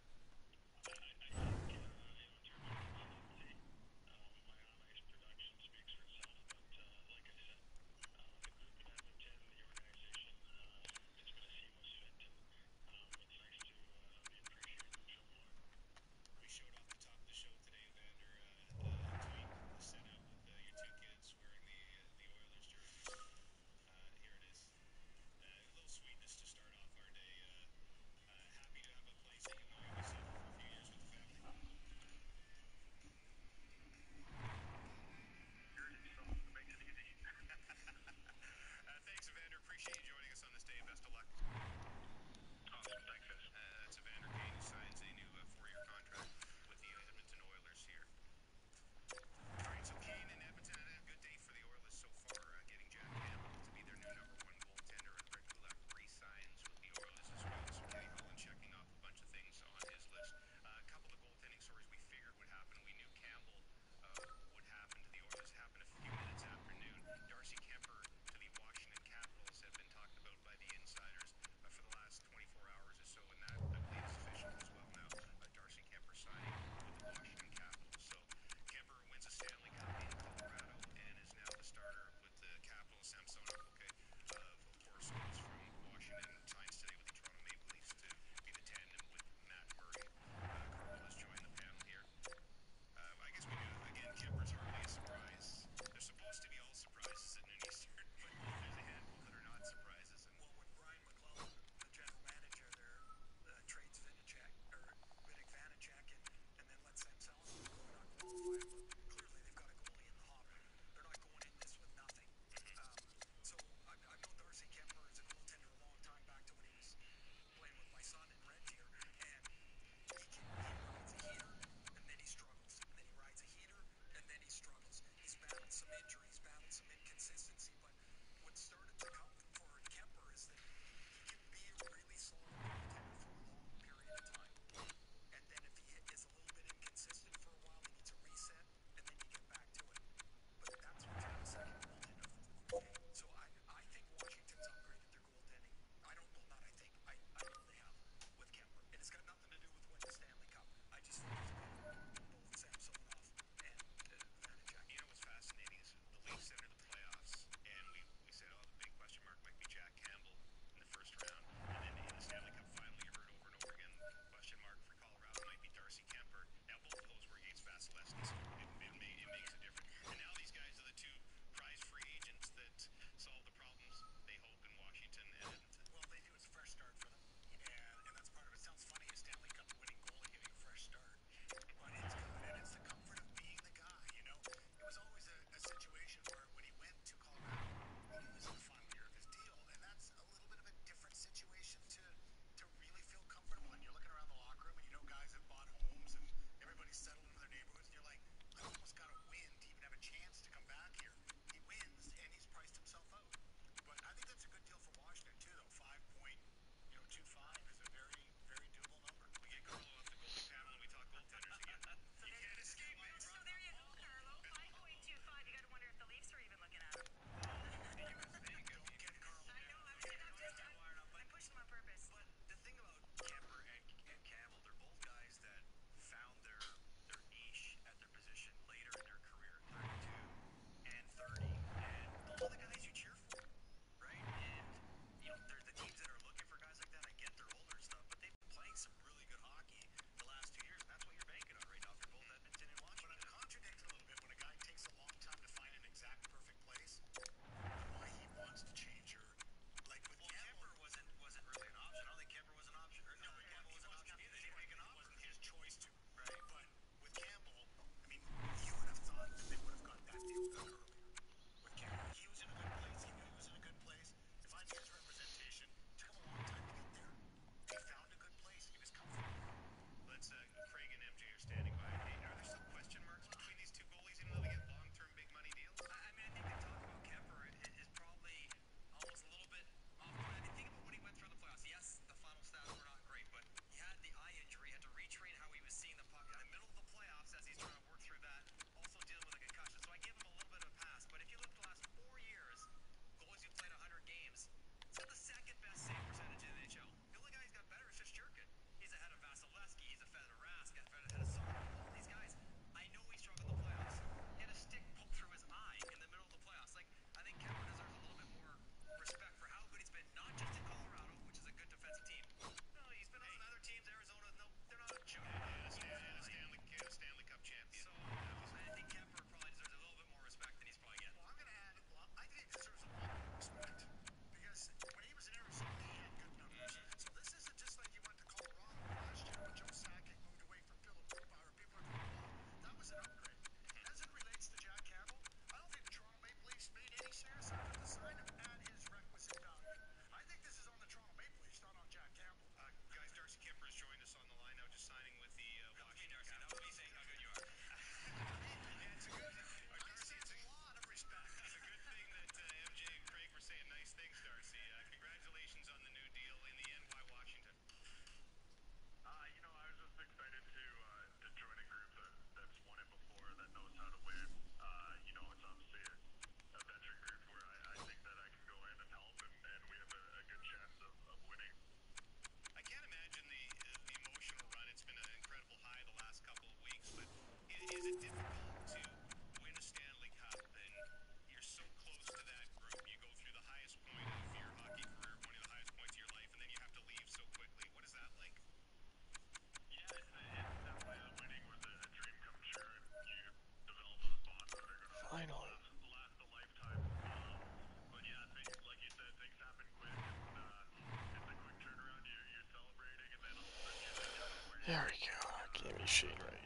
There we go. Give me Shane Wright.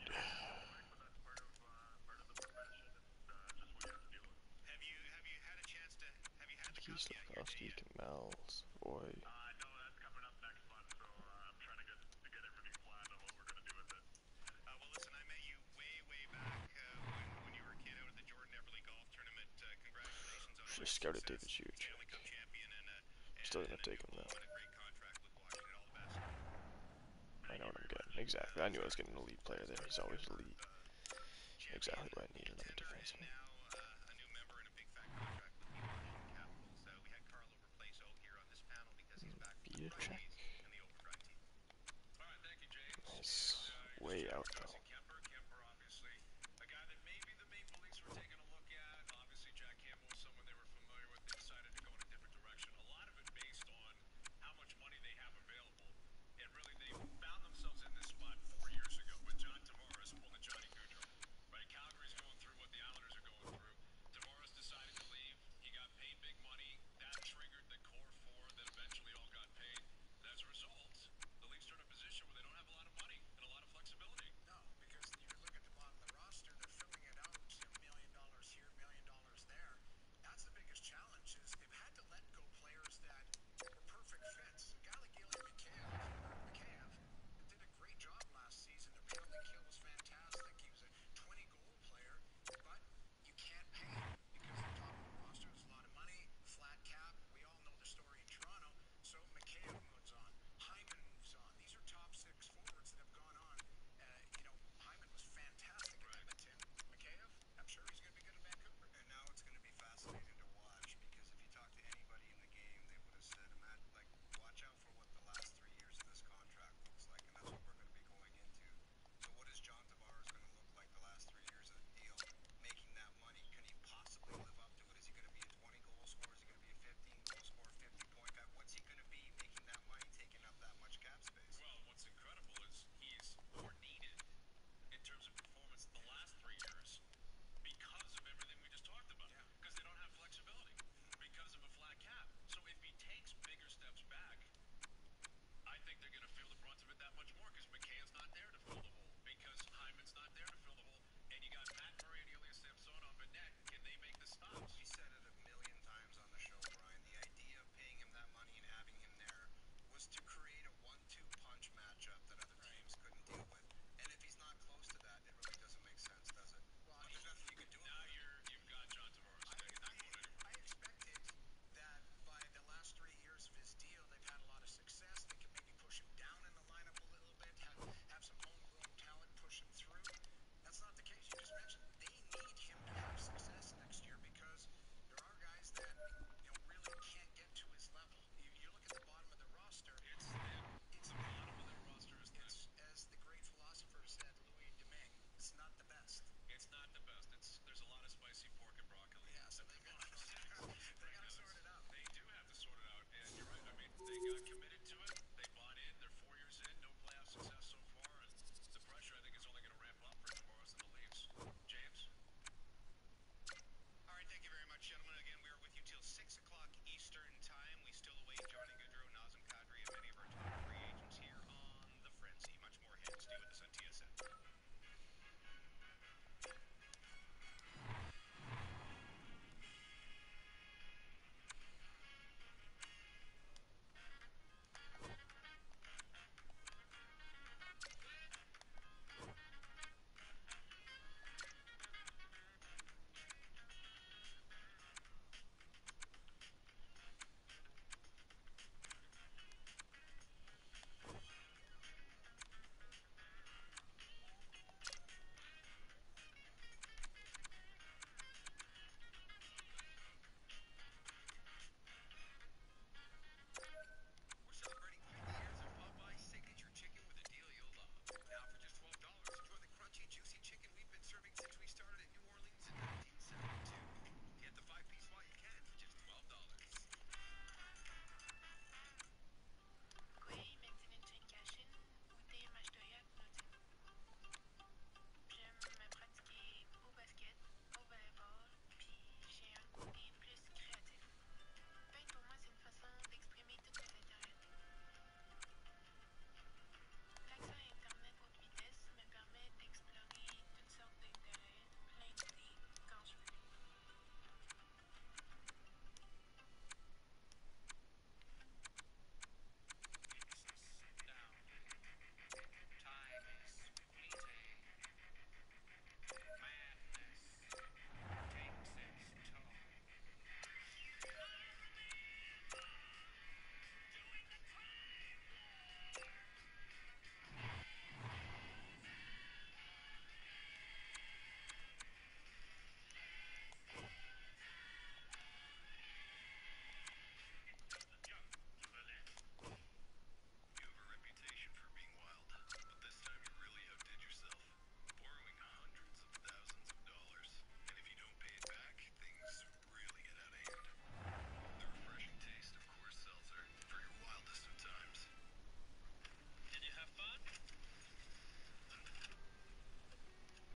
Have you have you had a chance to have you had the cup Keith yet here, Slafkowski, Jay? Kamel, Savoy. Uh, no, that's coming up next month, so uh, I'm trying to get to get everything planned on what we're gonna do with it. Uh, well, listen, I met you way, way back uh, when when you were a kid out at the Jordan Everly Golf Tournament. Uh, congratulations on all Should have your scouted success, David Huge. Stanley Cup champion, and a and, Still and gonna a take new him home though. and a great contract with Washington. All the best. I know what I'm getting. Exactly. I knew I was getting an elite player there. He's always elite. Uh, champion Exactly what I need, another contender, and defenseman. now